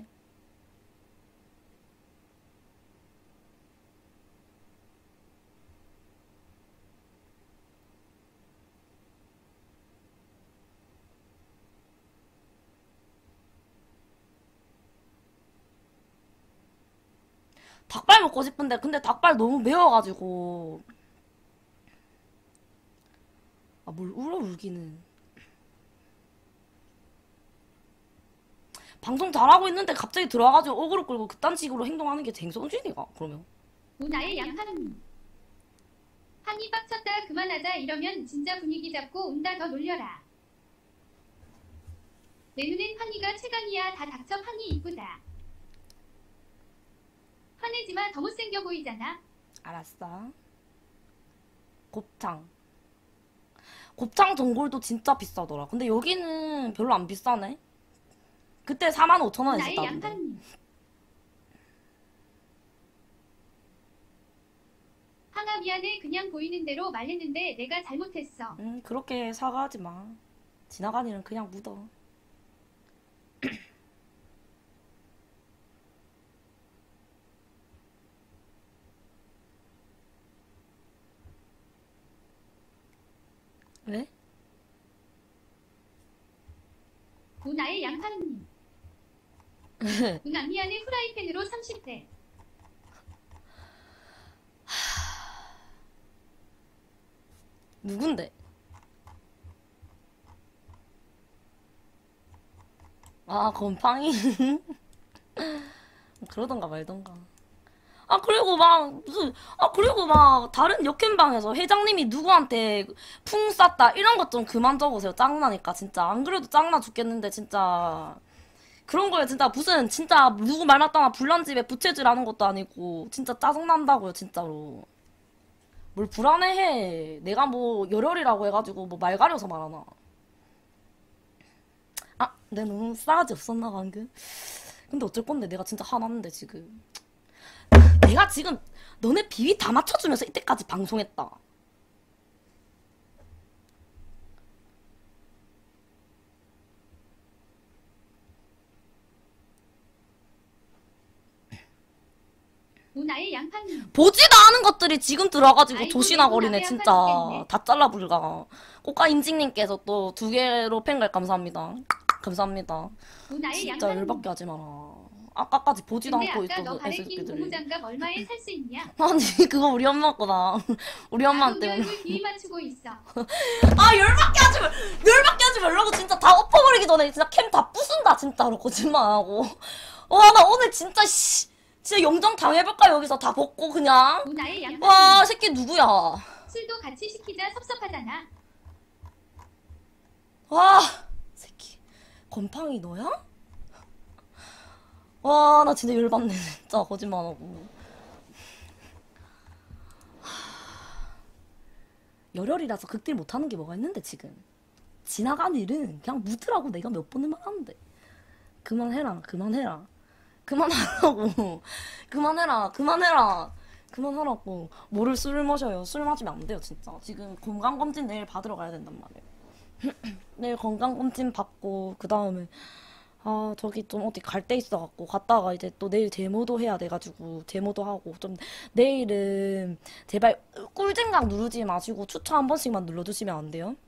Speaker 2: 닭발 먹고 싶은데 근데 닭발 너무 매워가지고 아 뭘 울어 울기는. 방송 잘하고 있는데 갑자기 들어와가지고 어그로 끌고 그딴 식으로 행동하는 게 쟁성준이가 그러면.
Speaker 1: 우나의 양팡님. 한이 빡쳤다 그만하자. 이러면 진짜 분위기 잡고 온다. 더 놀려라. 내 눈엔 한이가 최강이야. 다 닥쳐. 한이 이쁘다. 화내지마. 더 못생겨 보이잖아.
Speaker 2: 알았어. 곱창 전골도 진짜 비싸더라. 근데 여기는 별로 안 비싸네. 그때 45,000원
Speaker 1: 나의
Speaker 2: 했었다던데.
Speaker 1: 양팡님. 항아 미안해. 그냥 보이는 대로 말했는데 내가 잘못했어.
Speaker 2: 그렇게 사과하지 마. 지나간 일은 그냥 묻어. 왜?
Speaker 1: 우나의 양팡님. 누나 미안해. 후라이팬으로 30대.
Speaker 2: 누군데? 아, 곰팡이. 그러던가 말던가. 그리고 막, 무슨, 그리고 막, 다른 역캠방에서 회장님이 누구한테 풍 쐈다, 이런 것 좀 그만 적으세요. 짜증나니까, 진짜. 안 그래도 짜증나 죽겠는데, 진짜. 그런 거에 진짜 무슨, 진짜, 누구 말 맞다나 불난집에 부채질 하는 것도 아니고, 진짜 짜증난다고요, 진짜로. 뭘 불안해해. 내가 뭐, 열혈이라고 해가지고, 뭐, 말 가려서 말하나. 내가 너무 싸가지 없었나, 방금? 근데 어쩔 건데, 내가 진짜 화났는데, 지금. 내가 지금 너네 비위 다 맞춰주면서 이때까지 방송했다.
Speaker 1: 누나의 양팡님.
Speaker 2: 보지도 않은 것들이 지금 들어가지고
Speaker 1: 아이고,
Speaker 2: 조신하거리네,
Speaker 1: 내가
Speaker 2: 진짜.
Speaker 1: 양팡
Speaker 2: 다 잘라불가. 꽃가 인직님께서 또 2개로 팬걸 감사합니다. 감사합니다.
Speaker 1: 누나의
Speaker 2: 진짜
Speaker 1: 양팡님.
Speaker 2: 열받게 하지 마라. 아까까지 보지도
Speaker 1: 근데
Speaker 2: 않고
Speaker 1: 아까 너
Speaker 2: 있어도
Speaker 1: 발에 낀
Speaker 2: 애새끼들이.
Speaker 1: 고무장갑 얼마에 살 수 있냐?
Speaker 2: 아니, 그거 우리 엄마 거다. 우리 엄마한테.
Speaker 1: 나도 얼굴 비위 맞추고 있어.
Speaker 2: 열받게 하지 말라고 진짜 다 엎어버리기 전에 진짜 캠 다 부순다 진짜로 거짓말하고. 와 나 오늘 진짜 진짜 영정 당해볼까 여기서 다 벗고 그냥.
Speaker 1: 누나의 양팡님.
Speaker 2: 와 새끼 누구야.
Speaker 1: 술도 같이 시키자 섭섭하잖아.
Speaker 2: 와 새끼 건팡이 너야? 와 나 진짜 열받네 진짜 거짓말하고. 열혈이라서 극딜 못하는 게 뭐가 있는데 지금. 지나간 일은 그냥 묻으라고 내가 몇 번을 말하는데. 그만해라 그만해라 그만하라고 그만하라고. 뭐를 술을 마셔요. 술 마시면 안 돼요 진짜. 지금 건강검진 내일 받으러 가야 된단 말이에요. 내일 건강검진 받고 그 다음에 저기 좀 어디 갈 데 있어갖고 갔다가 이제 또 내일 데모도 해야 돼가지고 데모도 하고 좀 내일은 제발 꿀잼각 누르지 마시고 추천 한 번씩만 눌러주시면 안 돼요?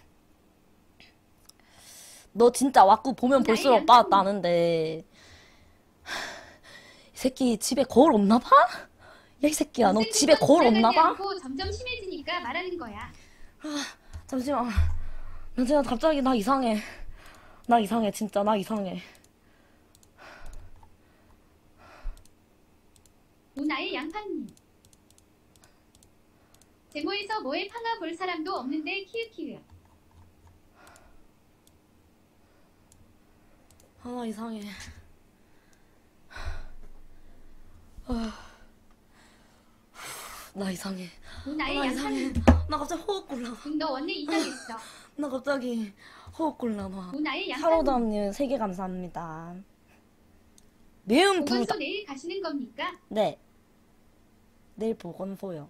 Speaker 2: 너 진짜 왁구 보면 볼수록 빠졌다는데 이 새끼 집에 거울 없나봐? 야 이 새끼야 너 집에 거울 없나봐?
Speaker 1: 점점 심해지니까 말하는 거야.
Speaker 2: 잠시만 나 진짜 갑자기 나 이상해 진짜 나 이상해.
Speaker 1: 누나의 양팡님. 제모에서 뭐에 팡아 볼 사람도 없는데 키읔키읔.
Speaker 2: 나 이상해. 나 이상해.
Speaker 1: 누나의
Speaker 2: 나 이상해.
Speaker 1: 양팡님.
Speaker 2: 나 갑자기 호흡 곤란와.
Speaker 1: 너 원래 이상했어.
Speaker 2: 나 갑자기 호흡 곤란와.
Speaker 1: 누나의 양팡님.
Speaker 2: 하로담님 3개 감사합니다. 매운 불.
Speaker 1: 보건소 내일 가시는 겁니까?
Speaker 2: 네. 내일 보건소요.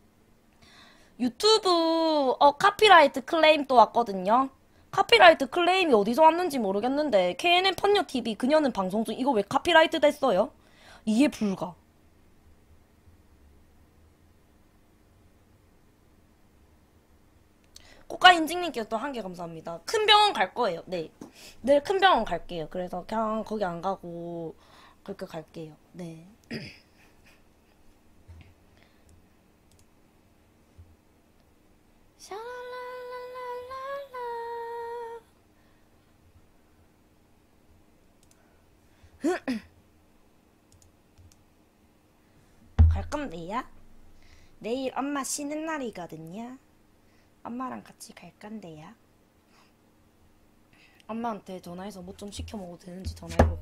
Speaker 2: 유튜브 카피라이트 클레임 또 왔거든요. 카피라이트 클레임이 어디서 왔는지 모르겠는데 KNN 펀녀 TV 그녀는 방송 중 이거 왜 카피라이트 됐어요? 이해 불가. 꽃가인직님께서 또 1개 감사합니다. 큰 병원 갈 거예요. 네. 내일 큰 병원 갈게요. 그래서 그냥 거기 안 가고 그렇게 갈게요. 네. 갈 건데요. 내일 엄마 쉬는 날이거든요. 엄마랑 같이 갈 건데요. 엄마한테 전화해서 뭐 좀 시켜 먹어도 되는지 전화해보.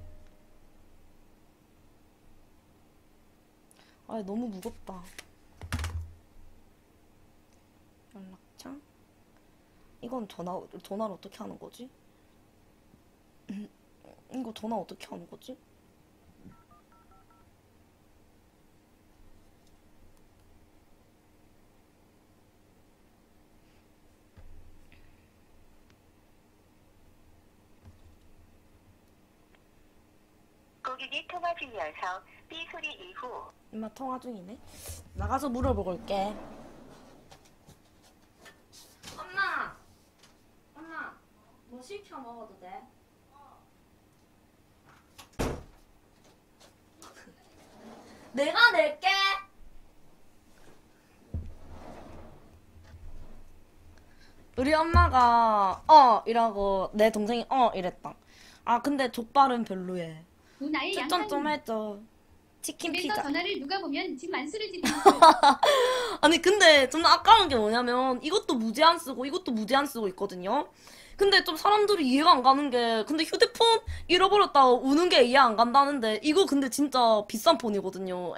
Speaker 2: 너무 무겁다. 연락창? 이건 전화를 어떻게 하는 거지? 이거 전화 어떻게 하는 거지?
Speaker 5: 고객이 통화 중이어서 삐 소리 이후
Speaker 2: 엄마 통화 중이네. 나가서 물어보고 올게. 엄마, 뭐 시켜 먹어도 돼? 내가 낼게. 우리 엄마가 이라고 내 동생이 이랬다. 근데 족발은 별로해.
Speaker 1: 누나의
Speaker 2: 추천 좀
Speaker 1: 양팡님.
Speaker 2: 해줘. 치킨
Speaker 1: 집에서
Speaker 2: 피자.
Speaker 1: 전화를 누가 보면 집 만수르지
Speaker 2: 아니 근데 좀 아까운 게 뭐냐면 이것도 무제한 쓰고 이것도 무제한 쓰고 있거든요. 근데 좀 사람들이 이해가 안 가는 게 근데 휴대폰 잃어버렸다고 우는 게 이해 안 간다는데 이거 근데 진짜 비싼 폰이거든요.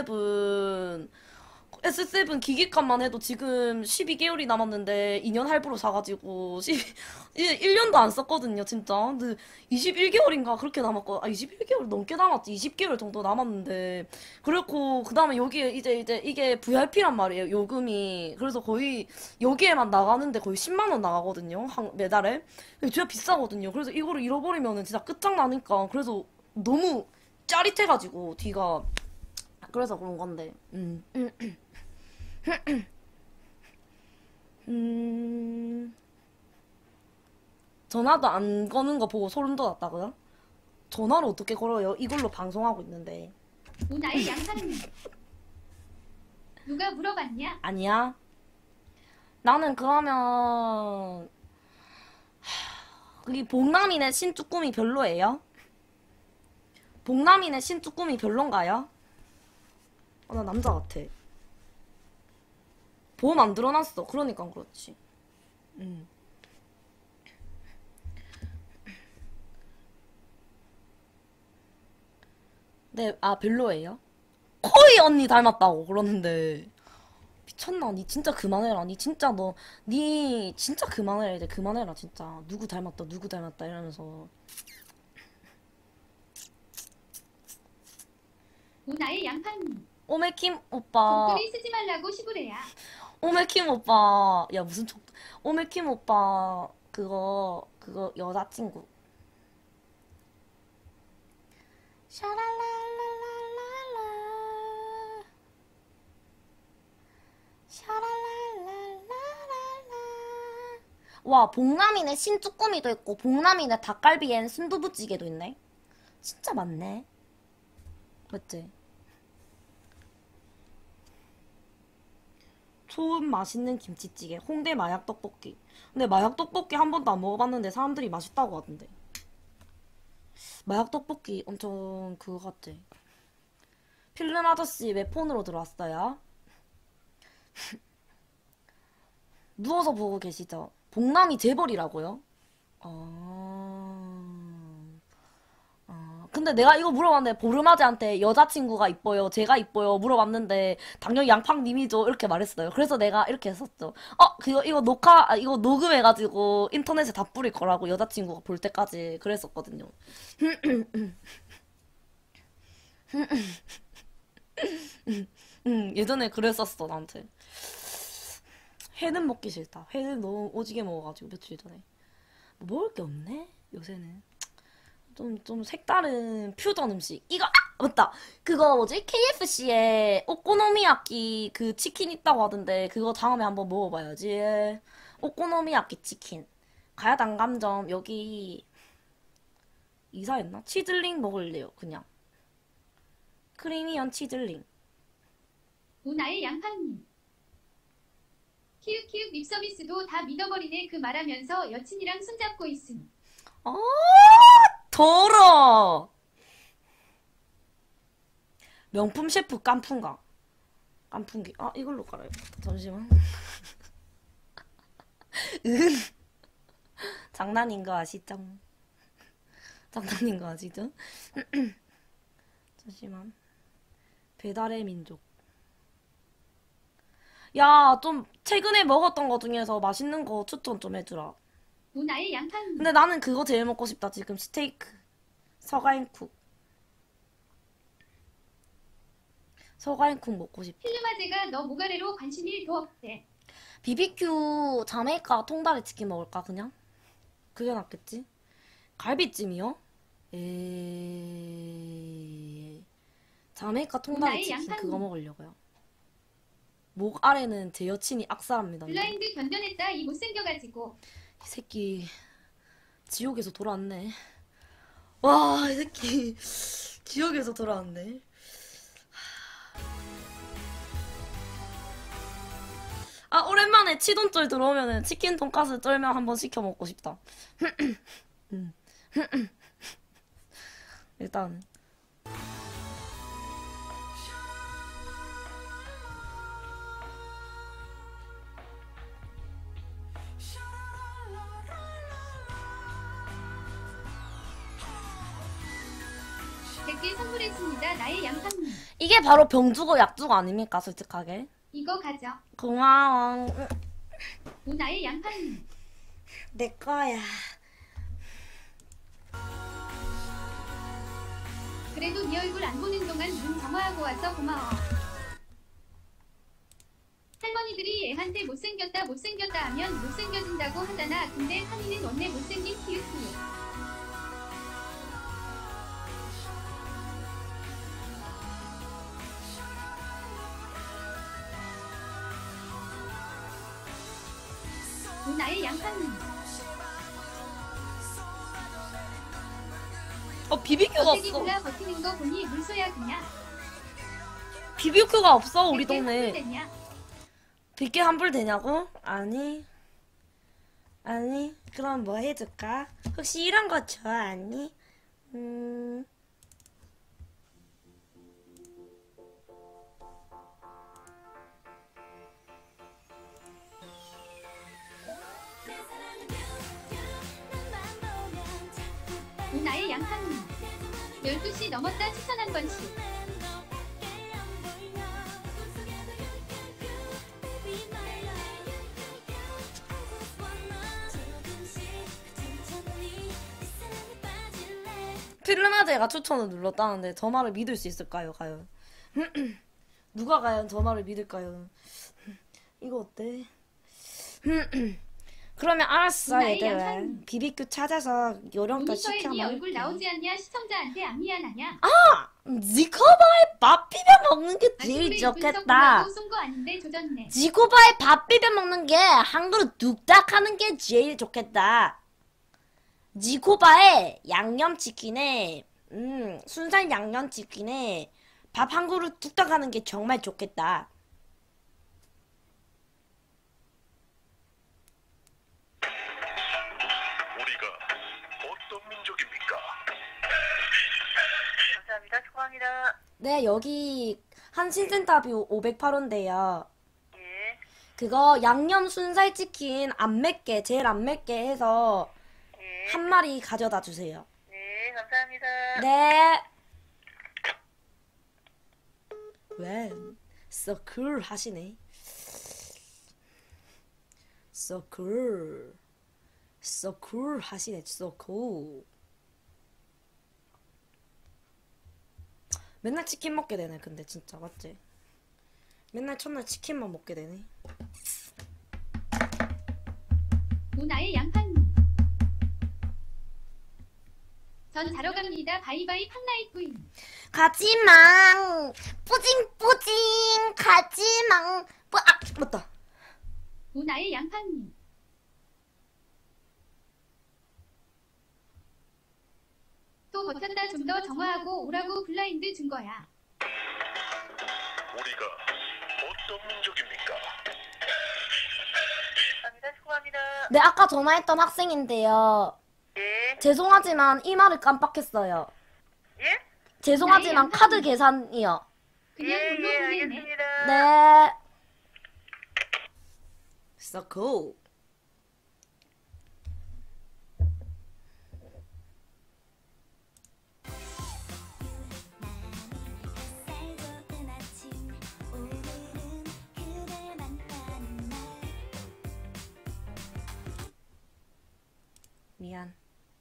Speaker 2: S7 기기값만 해도 지금 12개월이 남았는데 2년 할부로 사가지고 1년도 안 썼거든요, 진짜. 근데 21개월인가 그렇게 남았고, 21개월 넘게 남았지. 20개월 정도 남았는데. 그렇고, 그 다음에 여기에 이제 이게 VIP란 말이에요, 요금이. 그래서 거의 여기에만 나가는데 거의 10만원 나가거든요, 매달에. 진짜 비싸거든요. 그래서 이거를 잃어버리면은 진짜 끝장나니까. 그래서 너무 짜릿해가지고, 뒤가. 그래서 그런 건데, 전화도 안 거는 거 보고 소름 돋았다고요? 전화를 어떻게 걸어요? 이걸로 방송하고 있는데.
Speaker 1: 나의 양파는 누가 물어봤냐?
Speaker 2: 아니야. 나는 그러면 이 복남이네 신쭈꾸미 별로예요? 복남이네 신쭈꾸미 별론가요? 나 남자 같아. 보험 안 들어놨어. 그러니까 그렇지. 네, 별로예요? 코이 언니 닮았다고 그러는데 미쳤나? 니 진짜 그만해라. 니 진짜 그만해라. 이제 그만해라 진짜. 누구 닮았다 이러면서.
Speaker 1: 나의 양파는
Speaker 2: 오메킴 오빠.
Speaker 1: 목걸이 쓰지 말라고 시부래야.
Speaker 2: 오메킴 오빠. 야 무슨 오메킴 오빠 그거 여자친구. 샤랄랄랄랄랄라 샤랄랄랄랄랄라. 와 복남이네 신쭈꾸미도 있고 복남이네 닭갈비엔 순두부찌개도 있네. 진짜 많네. 맞지? 초음 맛있는 김치찌개, 홍대 마약 떡볶이. 근데 마약 떡볶이 한 번도 안 먹어봤는데 사람들이 맛있다고 하던데. 마약 떡볶이 엄청 그거 같지? 필름 아저씨 왜 폰으로 들어왔어요? 누워서 보고 계시죠? 복남이 재벌이라고요? 근데 내가 이거 물어봤는데 보르마즈한테 여자친구가 이뻐요, 제가 이뻐요 물어봤는데 당연히 양팡님이죠 이렇게 말했어요. 그래서 내가 이렇게 했었죠. 이거 녹음해가지고 인터넷에 다 뿌릴 거라고 여자친구가 볼 때까지 그랬었거든요. 예전에 그랬었어 나한테. 회는 먹기 싫다. 회는 너무 오지게 먹어가지고 며칠 전에. 뭐 먹을 게 없네 요새는. 좀 색다른 퓨전 음식. 이거, 맞다. 그거 뭐지? KFC에 오코노미야끼 그 치킨 있다고 하던데, 그거 다음에 한번 먹어봐야지. 오코노미야끼 치킨. 가야당감점, 여기, 이사했나? 치즐링 먹을래요, 그냥. 크리미언 치즐링.
Speaker 1: 나의 양파는 키읔키읔 립서비스도 다 믿어버리네. 그 말하면서 여친이랑 손잡고 있음.
Speaker 2: 더러. 명품 셰프 깐풍강. 깐풍기. 이걸로 갈아야겠다. 잠시만. 장난인 거 아시죠? 장난인 거 아시죠? 잠시만. 배달의 민족. 야, 좀 최근에 먹었던 거 중에서 맛있는 거 추천 좀 해주라.
Speaker 1: 나의 양파는
Speaker 2: 근데 나는 그거 제일 먹고 싶다. 지금 스테이크. 서가인쿡. 서가인쿡 먹고 싶다.
Speaker 1: 필름아재가 너 모가래로 관심 1도 없대.
Speaker 2: BBQ 자메이카 통다리 치킨 먹을까 그냥? 그게 낫겠지? 갈비찜이요? 자메이카 통다리
Speaker 1: 나의
Speaker 2: 치킨
Speaker 1: 양파는
Speaker 2: 그거 먹으려고요. 목 아래는 제 여친이 악사랍니다.
Speaker 1: 블라인드 견뎌냈다. 이 못생겨가지고.
Speaker 2: 이 새끼 지옥에서 돌아왔네. 와, 이 새끼 지옥에서 돌아왔네. 오랜만에 치돈쩔 들어오면은 치킨 돈가스 쩔면 한번 시켜 먹고 싶다. 일단
Speaker 1: 100개 선물했습니다. 나의 양팡님.
Speaker 2: 이게 바로 병주고 약주고 아닙니까, 솔직하게?
Speaker 1: 이거 가져.
Speaker 2: 고마워.
Speaker 1: 나의 양팡님.
Speaker 2: 내 거야.
Speaker 1: 그래도 네 얼굴 안 보는 동안 눈 정화하고 와서 고마워. 할머니들이 애한테 못생겼다 하면 못생겨진다고 하잖아. 근데 한이는 원래 못생긴 키읔키읔. 나의 양팡님.
Speaker 2: BBQ가 없어.
Speaker 1: 어떻게 버티는 거 보니 물소야 그냥.
Speaker 2: BBQ가 없어, 우리
Speaker 1: 백개
Speaker 2: 동네.
Speaker 1: 환불 되냐?
Speaker 2: 100개 환불 되냐고? 아니. 그럼 뭐 해줄까? 혹시 이런 거 좋아하니?
Speaker 1: 나의 양팡님. 12시 넘었다 추천 한 번씩.
Speaker 2: 필름아재가 추천을 눌렀다는데 저 말을 믿을 수 있을까요, 과연? 누가 과연 저 말을 믿을까요? 이거 어때? 그러면 알았어,
Speaker 1: 나의
Speaker 2: 얘들아.
Speaker 1: 양팡님.
Speaker 2: BBQ 찾아서 요령껏
Speaker 1: 모니터에
Speaker 2: 시켜
Speaker 1: 네 얼굴
Speaker 2: 먹을게.
Speaker 1: 나오지 않냐? 시청자한테 안 미안하냐?
Speaker 2: 지코바에 밥 비벼 먹는 게 제일 좋겠다.
Speaker 1: 쏜거 아닌데 조졌네.
Speaker 2: 지코바에 밥 비벼 먹는 게 한 그릇 뚝딱 하는 게 제일 좋겠다. 지코바에 양념치킨에 순살 양념치킨에 밥 한 그릇 뚝딱 하는 게 정말 좋겠다.
Speaker 8: 우리가 어떤 민족입니까?
Speaker 9: 감사합니다. 축하합니다.
Speaker 2: 네, 여기 한신센터뷰 508호인데요.
Speaker 9: 예.
Speaker 2: 그거 양념 순살치킨 안 맵게, 제일 안 맵게 해서
Speaker 9: 예.
Speaker 2: 한 마리 가져다 주세요.
Speaker 9: 네, 감사합니다.
Speaker 2: 네. 왜? So cool 하시네. So cool. So cool 하시네. So cool. 맨날 치킨 먹게 되네. 근데 진짜 맞지? 맨날 첫날 치킨만 먹게 되네.
Speaker 1: 나의 양팡님. 전 자러 갑니다. 바이바이 팡나잇 부인.
Speaker 6: 가지망 뿌징뿌징 가지망
Speaker 2: 맞다.
Speaker 1: 나의 양팡님. 또 버텼다. 좀 더 정화하고 오라고 블라인드 준 거야.
Speaker 8: 우리가 어떤 민족입니까?
Speaker 9: 감사합니다. 축하합니다.
Speaker 6: 네, 아까 전화했던 학생인데요.
Speaker 9: 예.
Speaker 6: 죄송하지만 이 말을 깜빡했어요.
Speaker 9: 예?
Speaker 6: 죄송하지만
Speaker 1: 나의
Speaker 6: 카드 계산이요.
Speaker 1: 그냥
Speaker 9: 예,
Speaker 1: 물로
Speaker 9: 예,
Speaker 1: 보내네.
Speaker 9: 알겠습니다.
Speaker 6: 네.
Speaker 2: So cool. 미안.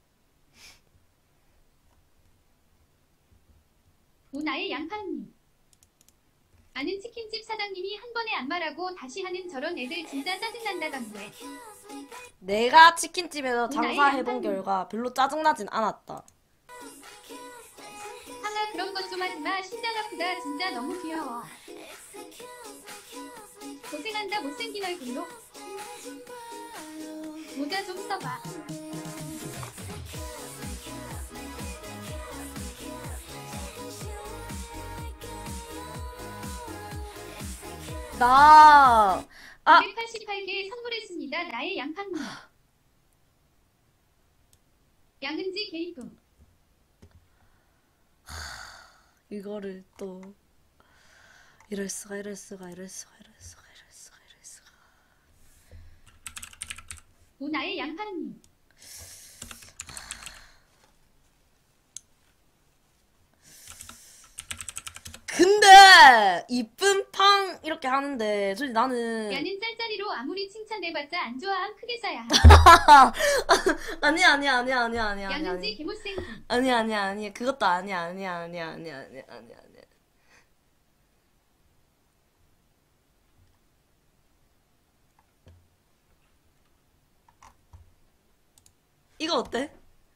Speaker 1: 나의 양팡님. 아는 치킨집 사장님이 한 번에 안 말하고 다시 하는 저런 애들 진짜 짜증난다던데.
Speaker 2: 내가 치킨집에서
Speaker 1: 나의
Speaker 2: 장사해본
Speaker 1: 양팡님.
Speaker 2: 결과 별로 짜증나진 않았다.
Speaker 1: 상아 그런 것 좀 하지마. 심장 아프다. 진짜 너무 귀여워. 고생한다. 못생긴 얼굴로. 모자 좀 써봐.
Speaker 2: 나
Speaker 1: 288개 선물했습니다. 나의 양팡님. 양은지 개이쁨.
Speaker 2: 이거를 또 이럴 수가.
Speaker 1: 나의 양팡님.
Speaker 2: 이쁜 팡 이렇게 하는데 솔직히 나는
Speaker 1: 야는 짤짤이로 아무리 칭찬해봤자 안 좋아함 크게 써야 함.
Speaker 2: 아니야
Speaker 1: 양은지 개못생김.
Speaker 2: 아니야 그것도 아니야 이거 어때?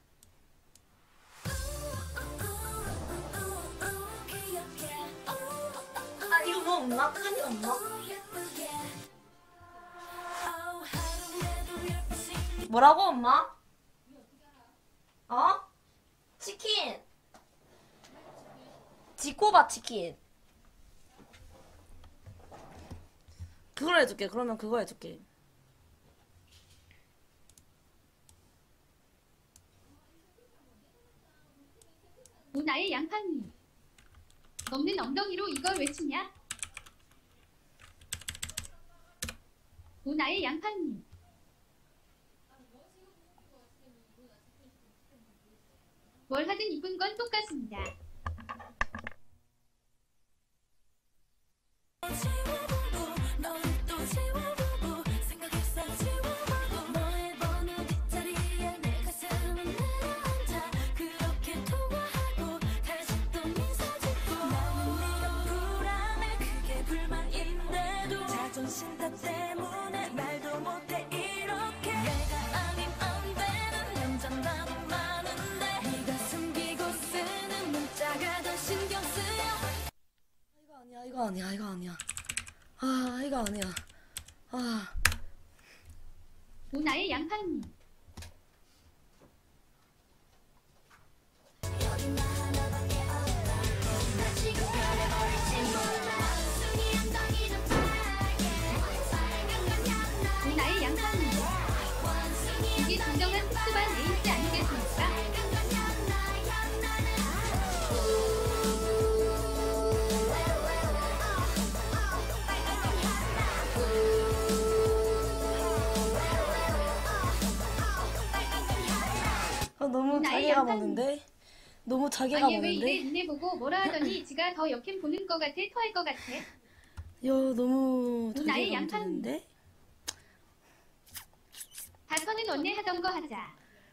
Speaker 2: 아 이거 뭐 없나? 칸이 없나? 뭐라고 엄마? 어? 치킨 지코바 치킨 그걸 해줄게. 그러면 그거 해줄게.
Speaker 1: 오나의 양팡님. 넘는 엉덩이로 이걸 외치냐? 오나의 양팡님. 뭘 하든 이쁜 건 똑같습니다.
Speaker 2: 이거 아니야. 아, 이거 아니야. 아.
Speaker 1: 오나의 양팡님. 오나의 양팡님. 이게 진정한 특수반 에이스 아니겠습니까?
Speaker 2: 너무
Speaker 1: 나의
Speaker 2: 자기가
Speaker 1: 양팡이.
Speaker 2: 먹는데? 너무 자기가
Speaker 1: 아니 왜 이래
Speaker 2: 먹는데?
Speaker 1: 눈에 보고 뭐라 하더니 지가 더 역캠 보는 거 같아 토할 거 같아.
Speaker 2: 야, 너무
Speaker 1: 나의
Speaker 2: 자기가
Speaker 1: 양팡이.
Speaker 2: 먹는데?
Speaker 1: 다터는 원래 하던 거 하자.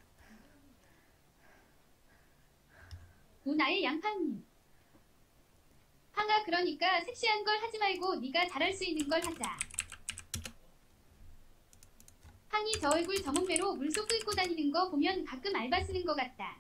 Speaker 1: 오나의 양팡님. 황아 그러니까 섹시한 걸 하지 말고 네가 잘할 수 있는 걸 하자. 황이 저 얼굴 저 몸매로 물속 끌고 다니는 거 보면 가끔 알바 쓰는 거 같다.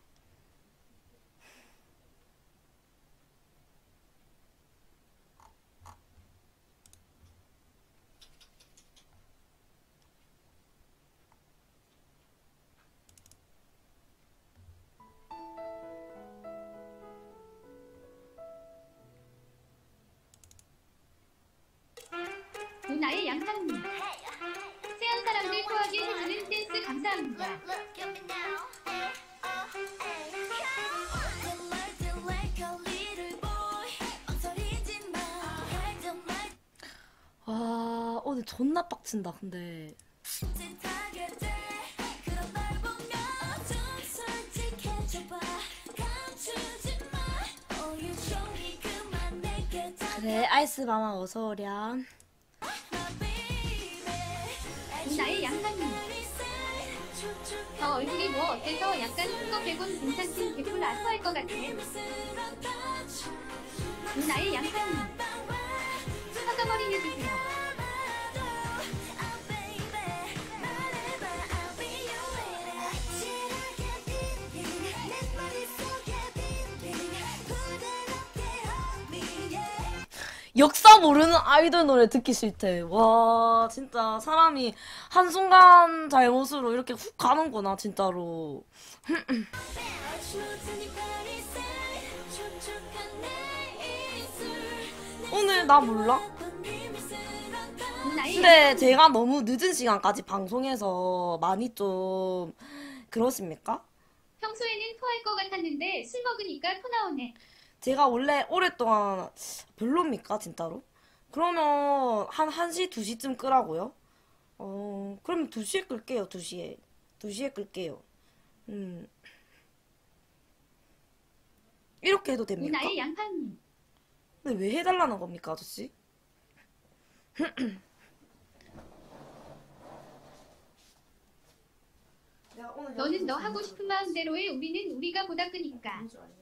Speaker 1: 오나의 양팡님. 세안 사람들 토하게 해주는 댄스 감사합니다.
Speaker 2: 와, 오늘 존나 빡친다, 근데. 그래, 아이스마마 어서오랴.
Speaker 1: 오나의 양팡님. 저 얼굴이 뭐 어때서 약간 큰 거 빼곤 괜찮긴 개뿔 아토할 것 같아. 오나의 양팡님. 사과머리 해주세요.
Speaker 2: 역사 모르는 아이돌 노래 듣기 싫대. 와, 진짜 사람이 한순간 잘못으로 이렇게 훅 가는구나, 진짜로. 오늘 나 몰라?
Speaker 1: 오나의
Speaker 2: 근데 제가 너무 늦은 시간까지 방송해서 많이 좀 그러십니까?
Speaker 1: 평소에는 토할 것 같았는데 술 먹으니까 토 나오네.
Speaker 2: 제가 원래 오랫동안 별로입니까, 진짜로? 그러면 한 1시, 2시쯤 끄라고요? 그러면 2시에 끌게요, 2시에. 2시에 끌게요. 이렇게 해도 됩니까?
Speaker 1: 오나의 양팡님.
Speaker 2: 근데 왜 해달라는 겁니까, 아저씨?
Speaker 1: 너는 너 하고 싶은 마음대로 해. 우리는 우리가 보다 끄니까.